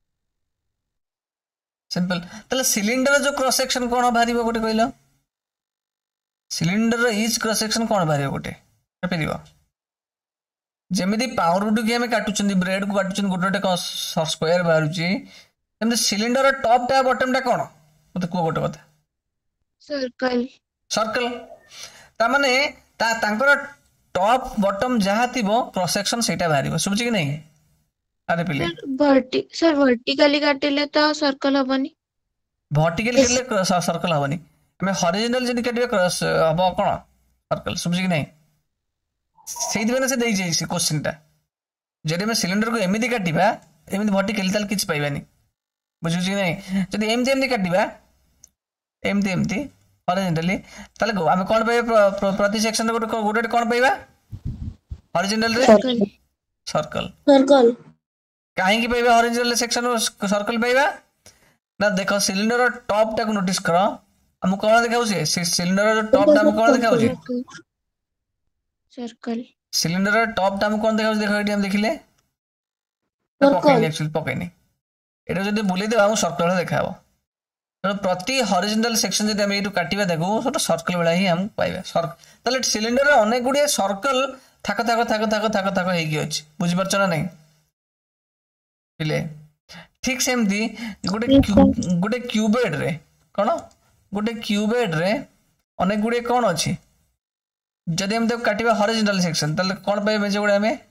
सिंपल तले सिलिंडर जो क्रॉस सेक्शन कोन भारीबो गोटे कहलो सिलिंडर ईच क्रॉस सेक्शन कोन भारीबो गोटे पेरिबो जेमिति पाउरुडु के हम काटुचंदी ब्रेड को काटुचंदी गोटे गोटे स्क्वायर बाहरुची एमते सिलिंडर टॉप टा बॉटम टा कोन मते को गोटे कथा सर्कल सर्कल ता माने ता तांकर टॉप बॉटम जहा थिबो क्रॉस सेक्शन सेटा बाहरिबो समझ कि नहीं अरे पिले सर वर्टिकली काटिले तो सर्कल हबनी वर्टिकली काटिले सर्कल हबनी हमें हॉरिजॉन्टल जदी काटिबे क्रॉस हबो कोन सर्कल समझ कि नहीं सेही दिबे से देई जाई से क्वेश्चन टा जदी में सिलेंडर को एमिति काटिबा एमिति वर्टिकली ताल किछ पाइबानी बुझु कि नहीं जदी एमिति काटिबा एमिति हॉरिजॉन्टली ताले हम कोन पाइबा प्रति सेक्शन रे गोटे कोन पाइबा हॉरिजॉन्टल रे सर्कल सर्कल काहे की पाइबा हॉरिजॉन्टल सेक्शन सर्कल पाइबा ना देखो सिलिंडर टॉप टा को नोटिस करो हम कोन देखाउ छे सिलिंडर टॉप टा हम कोन देखाउ छे सर्कल सिलिंडर टॉप टा हम कोन देखाउ देखो एटी हम देखिले पकाइनी एक्चुअली पकाइनी एटा जदी बुले दे हम सर्कल देखाबो तो प्रति हॉरिजॉन्टल सेक्शन जदी हम एटू काटिबा देखो सोटा सर्कल वाला ही हम पाइबा सर्कल तले सिलिंडर रे अनेक गुडी सर्कल थाक हेई कि अछि बुझि परछ ना नहीं पिले ठीक सेमती गोटे क्यूबॉइड रे कोन गोटे क्यूबॉइड रे अनेक गुडी कोन अछि जदी हम तो काटिबा हॉरिजॉन्टल सेक्शन तले कोन पाइबे जे गुडी हमें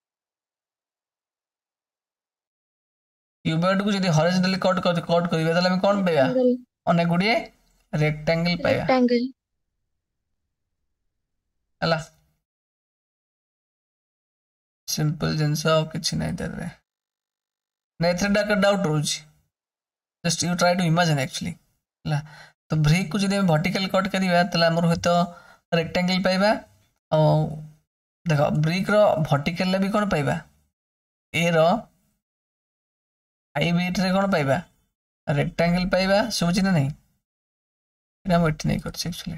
क्यूबॉइड को जदी हॉरिजॉन्टली कट करिबा तले हम कोन पाइबा अनेक गुडी रेक्टेंगल पाइबा रेक्टेंगल हला सिंपल जिंस किछि नै दरे नेथ्रेडा का डाउट रोज just you try to imagine actually हला तो ब्रिक को जदी हम वर्टिकल कट करिबा तले हमर होतो रेक्टेंगल पाइबा और देखो ब्रिक रो वर्टिकल भी कोन पाइबा ए रो आई बीट रे कोन पाइबा रेक्टांगल पाइबा सुबुची ना नहीं एटा हम एठी नहीं करछ एक्चुअली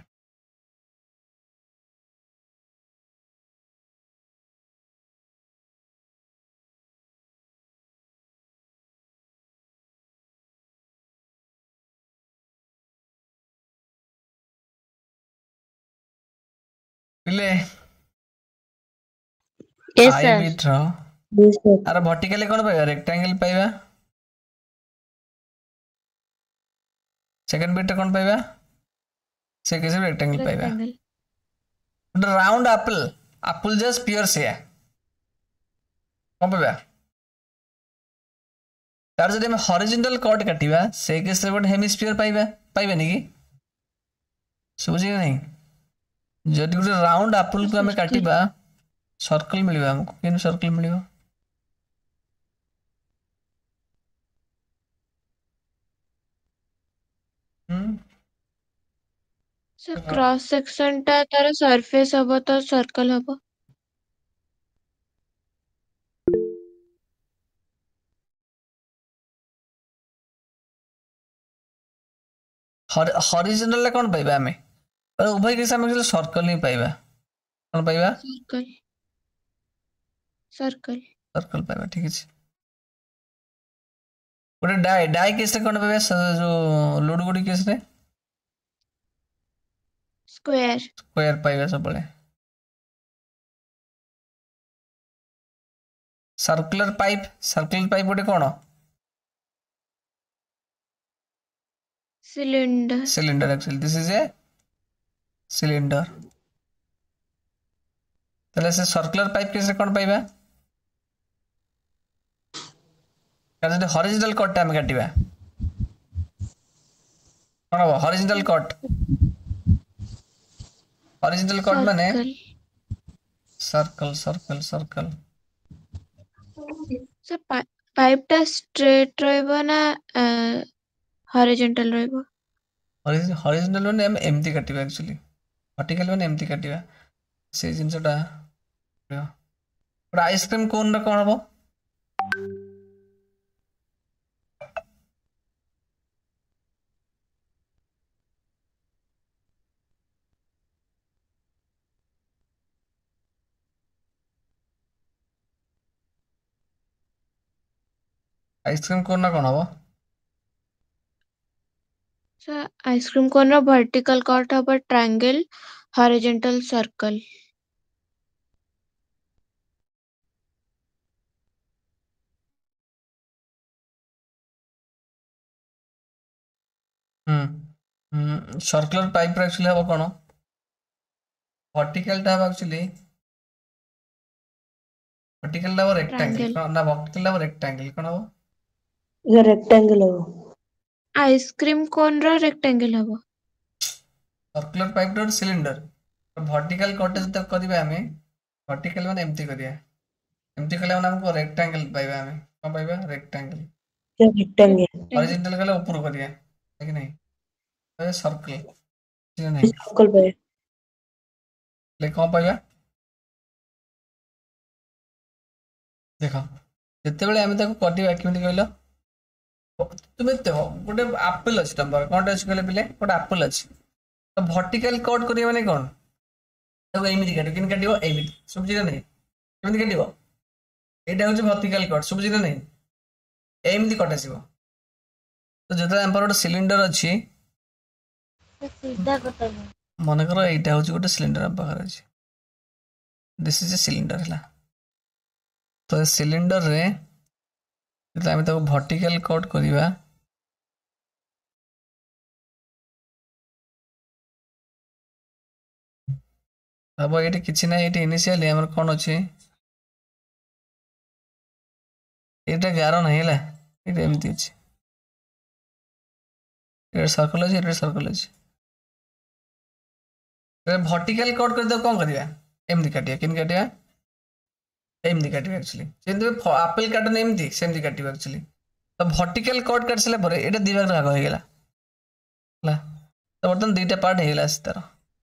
पिले Yes, आई sir. बिट रो Yes, sir. आर वर्टिकली कोन पाइबा रेक्टांगल पाइबा सेकंड बिट कोन पाइबा से कैसे रेक्टांगल पाइबा Rectangle. Round apple apple just प्योर से कोन पाइबा तार जदि हम हॉरिजॉन्टल कट काटिबा से केस रे गोटे हेमिस्फीयर पाइबा पाइबा नहीं कि समझी नहीं जदि गोटे राउंड एप्पल को हमें काटिबा सर्कल मिलिबा हमको केन सर्कल मिलिबा So cross section टा तार surface हबो तो circle हबो. हॉरिजॉन्टल कोन पाइबा हमें पर उभय के सामने सर्कल ही पाइबा कोन पाइबा Circle. Circle. सर्कल पाइबा ठीक अछि गोटे डाई डाई केस रे कोन पाइबा जो लोड गुडी केस रे Square. स्क्वायर पाइबा सब बळे सर्कुलर पाइप गोटे कोन Cylinder. Cylinder actually this is a cylinder तले से सर्कुलर पाइप केस रे कोन पाइबा जदि हॉरिजॉन्टल कट हम काटिबा कोन हो हॉरिजॉन्टल कट माने Circle. Circle circle So pipe टा straight रहबो ना horizontal रहबो. हॉरिजॉन्टल माने हम एम्प्टी काटिबा एक्चुअली वर्टिकल माने एम्प्टी काटिबा से जिंसटा पूरा आइसक्रीम कोन रे कोन हबो आइसक्रीम कोन ना कोन हबो So ice cream cone रो vertical cut हबो triangle, horizontal circle. Circular pipe actually हबो कोन वर्टिकल टा एक्चुअली वर्टिकल टा रेक्टेंगल Triangle. ना वर्टिकल टा रेक्टेंगल कोन हबो ये rectangle हो. Ice cream cone रो rectangle हबो. सर्कुलर पाइप टा सिलिंडर वर्टिकल कट जब करिबा हमें वर्टिकल माने एम्प्टी करिया एम्प्टी कले माने हमको रेक्टेंगल पाइबा हमें कोन पाइबा रेक्टेंगल ये rectangle. हॉरिजॉन्टल कले ऊपर करिया है कि नहीं तो सर्कल ठीक नहीं Circle पे. ले कोन पाइबा देखो जते बेले हमें ताको कटिबा केमिति कहलो तुमे देखो गोटे एप्पल अछि तमर कोन अछि कहले पिले गोटे एप्पल अछि तो वर्टिकल कट करिया माने कोन ताको एमिति काटो किन काटिबो एमिति सुबुझिला नहीं केमिति काटिबो एटा होछि वर्टिकल कट सुबुझिला नहीं एमिति कट आसीबो तो जते हमर गोटे सिलिंडर अछि सीधा कट मन करो एटा होछि गोटे सिलिंडर हम पाखर अछि दिस इज ए सिलिंडर हला तो सिलिंडर रे जते हम ताको वर्टिकल कट करिवा अब ये किसी ना ये इनिशियली हमर कोन अछि एटा गारो नहीं है ये एमती अछि ये सर्कल अछि रे वर्टिकल कट कर दो कोन करिया एमती काटिया किन काटिया एमती काटिया एक्चुअली जेंतु एप्पल काटन एमती सेमती काटिया एक्चुअली तो वर्टिकल कट काट सले परे एटा दिभाग भाग हो गेला ला तो बर्तन दुईटा पार्ट हे गेला तार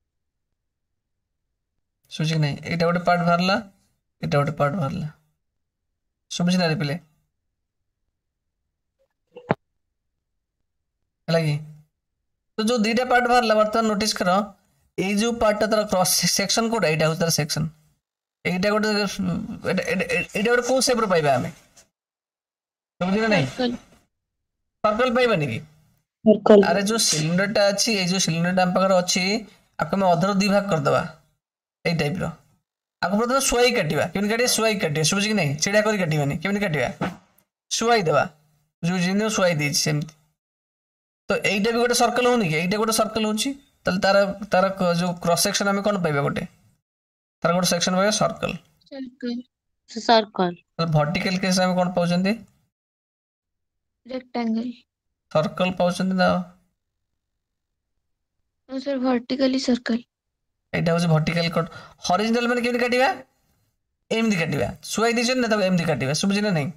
सुझी नहीं एटा गोटे पार्ट बाहरला एटा गोटे पार्ट बाहरला सुबुझी ना रे पिले है तो जो दुईटा पार्ट बाहर बर्तमान नोटिस कर ये जो पार्टा तार क्रॉस सेक्शन कोटा यहाँ हूँ तार सेक्शन एटा गोटे गोटे कौ सेप पाइबा आम बुझे ना सर्कल पाइबानी कि सर्कल अरे जो सिलिंडर टा अच्छी ये जो सिलिंडर टा आम पाखे अच्छी आपको आम अधर दी भाग करदे यही टाइप आपको प्रथम शुआई काटा केमी काटे शुआई काटे सुबुझ कि नहीं छिड़ा कर काटवानी केमी काटा शुआई देवा जो जिन शुआई देती सेमती तो यहीटा भी गोटे सर्कल होनी कि यहीटा गोटे सर्कल होची तार तार जो क्रॉस सेक्शन आम कौन पाइबा गोटे तार गोटे सेक्शन पाइबा सर्कल सर्कल वर्टिकल केस आम कौन पाउछंती रेक्टेंगल सर्कल पाउछंती ना सर वर्टिकली सर्कल एटा होची वर्टिकल कट हॉरिजॉन्टल माने केमि काटिबा एमदी काटिबा सुआई दिछन ना तब एमदी काटिबा सुबुझी ना नहीं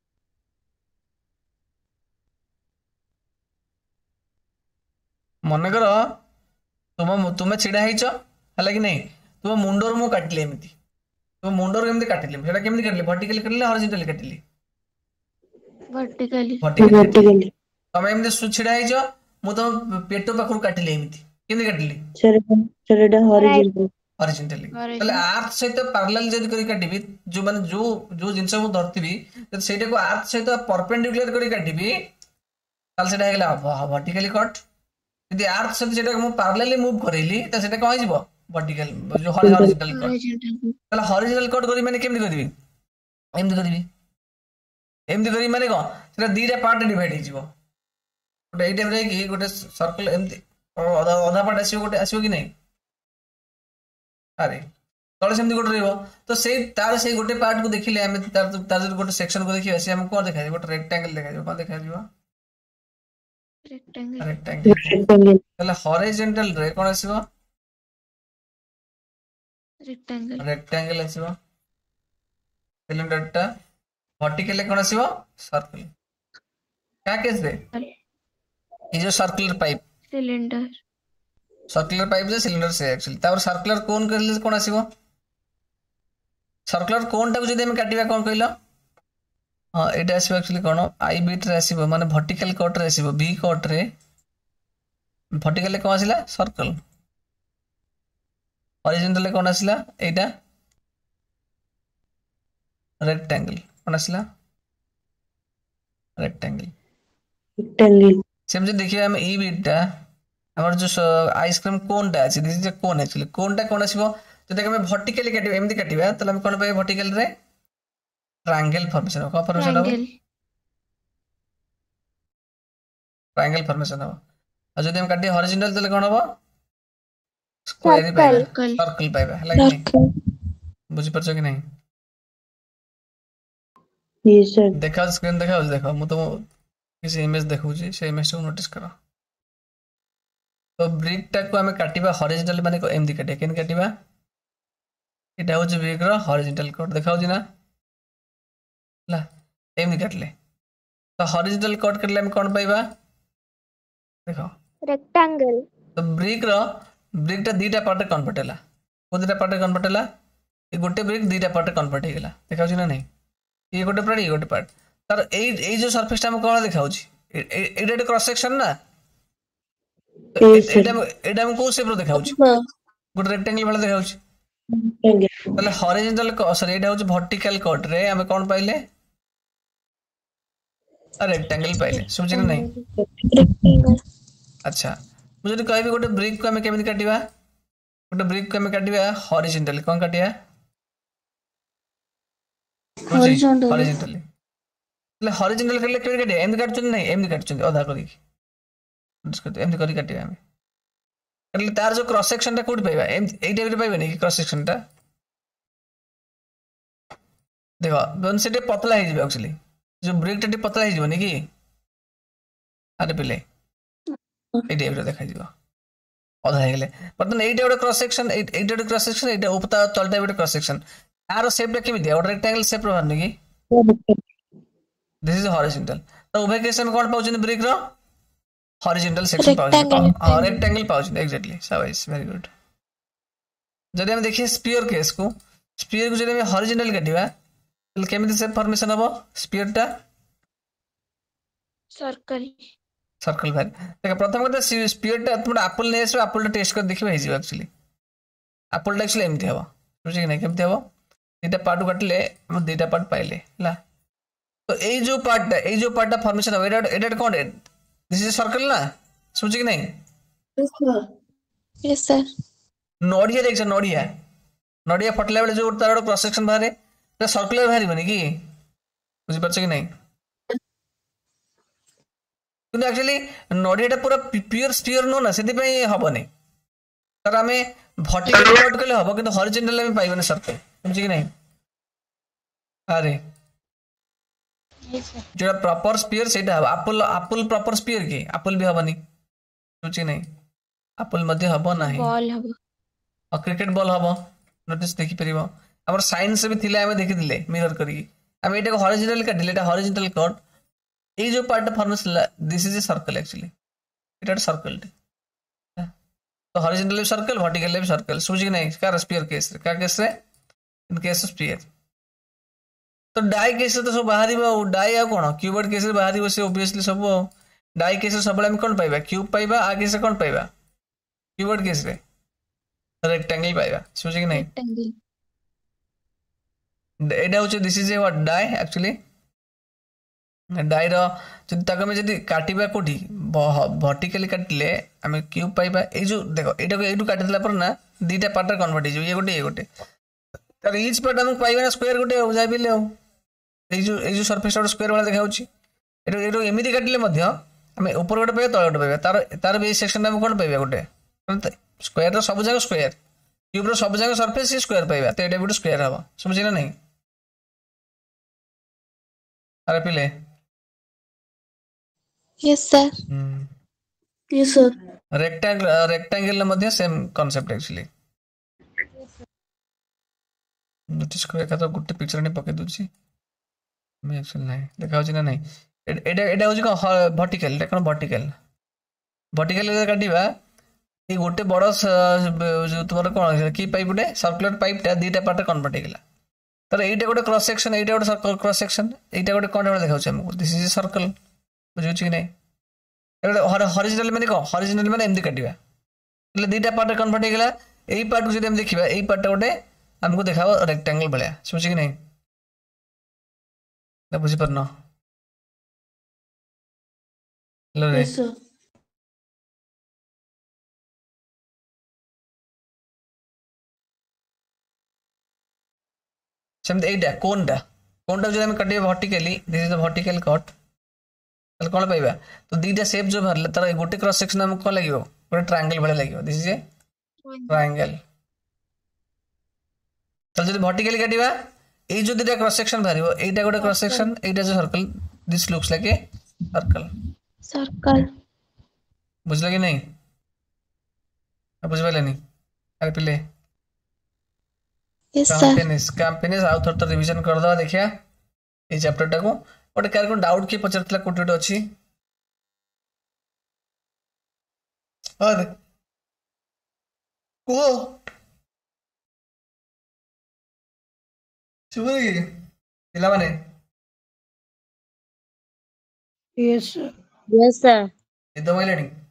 मन कर तुम छिड़ा है कि नहीं तुम मुंडर मु काटिली एमती तुम मुंडर एमती काटिली सेटा केमती काटिली वर्टिकली काटिली हॉरिजॉन्टली काटिली वर्टिकली वर्टिकली तुम एमती छिड़ा है मु तुम पेट पाखरु काटिली एमती केमती काटिली सेटा हॉरिजॉन्टल हॉरिजॉन्टली ताले आर्थ सहित पैरेलल जदि करी काटिबी जो माने जो जिंस मु धरतिबी त सेटा को आर्थ सहित परपेंडिकुलर करी काटिबी ताले सेटा हेला वर्टिकली कट यदि आर्थ सहित सेटा मु पैरेलली मूव करेली त सेटा कहि जिवो वर्टिकल जो हॉरिजॉन्टल कट ताले हॉरिजॉन्टल कट करी माने केमती करबी एमती करी माने को सेटा दीटा पार्ट डिवाइड हो जिवो गोटे एई टाइप रे कि गोटे सर्कल एमती अधा पार्ट आसो कि नहीं अरे तले सेमती गोटे रहिबो तो से तार से गोटे पार्ट को देखिले हम तार गोटे सेक्शन को देखिबा से हम कोन देखा गोटे रेक्टेंगल देखा कोन देखा जिवो रेक्टेंगल तले हॉरिजॉन्टल रे कोन आसीबो रेक्टेंगल आसीबो सिलेंडर टा वर्टिकल कोन आसीबो सर्कल क्या केस रे ये जो circular pipe cylinder circular pipe जे सिलिंडर से एक्चुअली तापर सर्कुलर कोन करले कोन आसीबो सर्कुलर कोन टा जदि हम काटिबा कोन कहलो हां एटा आसीबो एक्चुअली कोन आई बीट रे आसीबो माने वर्टिकल कट रे आसीबो बी कट रे वर्टिकल कोन आसीला सर्कल हॉरिजॉन्टल कोन आसीला एटा रेक्टेंगल कोन आसीला रेक्टेंगल सेम जे देखिए हम ई बीटा हमर जो आइसक्रीम कोनटा अछि this is a cone actually कोनटा कोन आसीबो जदि हम वर्टिकली काटिबा एमदी काटिबा त हम कोन पाए वर्टिकल रे ट्रायंगल फॉर्मेशन को फॉर्मेशन हो ट्रायंगल फॉर्मेशन हो और जदि हम काटि हॉरिजॉन्टल तले कोन हो स्क्वायर ही पाइबा सर्कल पाइबा हला कि नहीं बुझि परछो कि नहीं यस सर देखा स्क्रीन देखो मु तो किसी इमेज देखौ छी से इमेज को नोटिस करो तो ब्रिक टा को हमें काटिबा हॉरिजॉन्टल माने को एमदी काटिया केन काटिबा एटा हो जे ब्रिक रो हॉरिजॉन्टल कट देखाउ छी ना ला एमदी काटले तो हॉरिजॉन्टल कट करले हम कोन पाइबा देखो रेक्टेंगल तो ब्रिक टा दीटा पार्ट कन्वर्ट होला को दीटा पार्ट कन्वर्ट होला ए गोटे ब्रिक दीटा पार्ट कन्वर्ट हे गेला देखाउ छी ना नहीं ये गोटे पार्ट ये गोटे पार्ट तार ए जो सरफेस टा हम कोन देखाउ छी एटा क्रॉस सेक्शन ना एटा हम को शेप रो देखाउ छी गोटे रेक्टेंगल वाला देखाउ छी ताले हॉरिजॉन्टल सॉरी एटा होची वर्टिकल कट रे हम कोन पाइले रेक्टेंगल पाइले समझ ना नहीं अच्छा मुझे तो कहबी गोटे ब्रिक को हम केमिति काटिबा गोटे ब्रिक को हम काटिबा हॉरिजॉन्टली कोन काटिया हॉरिजॉन्टली ले हॉरिजॉन्टल करले केमिति काटिया एमदी काटछन नहीं एमदी काटछन आधा करी एमदी करी काटिबा हम करले तार जो क्रॉस सेक्शन टा कोड पाइबा एम ए टाइप रे पाइबा नहीं क्रॉस सेक्शन टा देखो दोन से पतला हे जिबा एक्चुअली जो ब्रिक टा पतला हे जिबो नै कि अरे पिले ए टाइप रे देखा जिबो आधा हे गेले बर्तन एटा गोटे क्रॉस सेक्शन एटा गोटे क्रॉस सेक्शन एटा उपता तलटा गोटे क्रॉस सेक्शन तार शेप टा केमिति गोटे रेक्टेंगल शेप रो हरनी कि दिस इज हॉरिजॉन्टल तो उभय केस में कोन पाउछन ब्रिक रो हॉरिजॉन्टल सेक्शन पाउछन हां रेक्टेंगल पाउछन एग्जैक्टली शाबाश वेरी गुड जदि हम देखिए स्फीयर केस को जदि हम हॉरिजॉन्टल काटिबा तो केमिति शेप फॉर्मेशन हबो स्फीयर टा सर्कल सर्कल बाहर देखा प्रथम कथा स्पीयरटा तुम एप्पल नहीं आसो एप्पल टेस्ट कर देखिए हो एक्चुअली एप्पलटा एक्चुअली एमती हम बुझे कि नहीं केमती हम दुटा पार्ट काटिले हम दुटा पार्ट पाइले है तो ये पार्टा फॉर्मेशन हम एटा कौन दिस इज सर्कल ना समझे कि नहीं यस सर नड़िया देख नड़िया नड़िया फटला बेले जो तार क्रॉस सेक्शन बाहर सर्कुलर बाहर कि बुझीपार कि नहीं कि एक्चुअली नड़ियाटा पूरा प्योर स्पीयर नो ना से हेनी सर आम भर्टिकल कट कले हम कि हॉरिजॉन्टल में पाइबनी सर्कल समझे कि नहीं अरे जो प्रॉपर स्पीयर से एप्पल एप्पल प्रॉपर स्पीयर कि एप्पल भी हेनी समझे नहीं एप्पल मध्य हम ना बॉल हबो और क्रिकेट बॉल हम नोटिस देखि परिबो हमर साइंस भी थिले हमें देखि दिले मिरर करी हम एटा को हॉरिजॉन्टल काटिले एटा हॉरिजॉन्टल कट ये जो part formation this is a circle actually एटा सर्कल तो हॉरिजॉन्टल सर्कल वर्टिकल सर्कल समझ कि नहीं क्या स्पीयर केस रे क्या केस रे इन केस स्पीयर तो डाई केस तो सब बाहरी डाई आ कोन क्यूबॉइड केस रे बाहरी से ऑब्वियसली सब डाई केस सब हम कोन पाइबा क्यूब पाइबा आ केस कोन पाइबा क्यूबॉइड केस रे रेक्टेंगल पाइबा समझ कि नहीं रेक्टेंगल एटा होचे this is a what die actually die रो जदि ताको में जदि काटिबा कोठी वर्टिकली काटिले हमें क्यूब पाइबा ए जो देखो एटा को एटू काटि दिला पर ना दीटा पार्ट कन्वर्ट हो ये गोटे तार ईच पार्ट हम पाइबा ना स्क्वायर गोटे हो जाय बिले हो ए जो सरफेस रो स्क्वायर वाला देखा होची एटू एमिति काटिले मध्य हमें ऊपर गोटे पाइबा तळ गोटे पाइबा तार बे सेक्शन हम कोन पाइबा गोटे स्क्वायर रो सब जगह स्क्वायर क्यूब रो सब जगह सरफेस स्क्वायर पाइबा तो एटा गोटे स्क्वायर हबो समझिना ना नहीं अरे पिले yes sir yes sir rectangle मध्य सेम कांसेप्ट एक्चुअली नोटिस कर एका तो गुटे पिक्चर ने पके दोची मैं एक्चुअली नहीं देखा होची ना नहीं एटा होची को वर्टिकल एटा कोन वर्टिकल काटिबा ये गोटे बड़ जो तुमर कोन की पाइप गोटे सर्कुलर पाइप ता दीटा पार्ट कन्वर्ट हेगला तर एटा गोटे क्रॉस सेक्शन एटा गोटे क्रॉस सेक्शन एटा गोटे कोन देखा होची हमको दिस इज सर्कल बुझु कि नहीं हॉरिजॉन्टल माने को हॉरिजॉन्टल माने एमदी काटिबा એટલે दीटा पार्ट कन्वर्ट हेगला एई पार्ट को जदि हम देखिबा एई पार्ट गोटे हमको देखाबो रेक्टेंगल भलिया समझ कि नहीं ना बुझि परनो हेलो रे यस सर सेम एटा कोनटा जदि हम काटिबा vertically this is the vertical cut ताले कोन पाइबा तो दीटा शेप जो भरले तार गोटे क्रॉस सेक्शन हमको कोन लागिवो गोटे ट्रायंगल भले लागिवो दिस इज ए ट्रायंगल चल जदि वर्टिकली काटिबा ए जो दीटा क्रॉस सेक्शन भरिवो एटा गोटे क्रॉस सेक्शन एटा जो circle this looks like a circle circle बुझला कि नहीं अब बुझबाले नहीं अरे पिले यस सर कैंपेनिस आउ थोड़ा रिवीजन कर दवा देखिया ए चैप्टर टा को गोटे कार को डाउट के पचरतला कोटी गोटे अछि अरे को सुबह पिला माने यस सर यस सर निद माइलेनी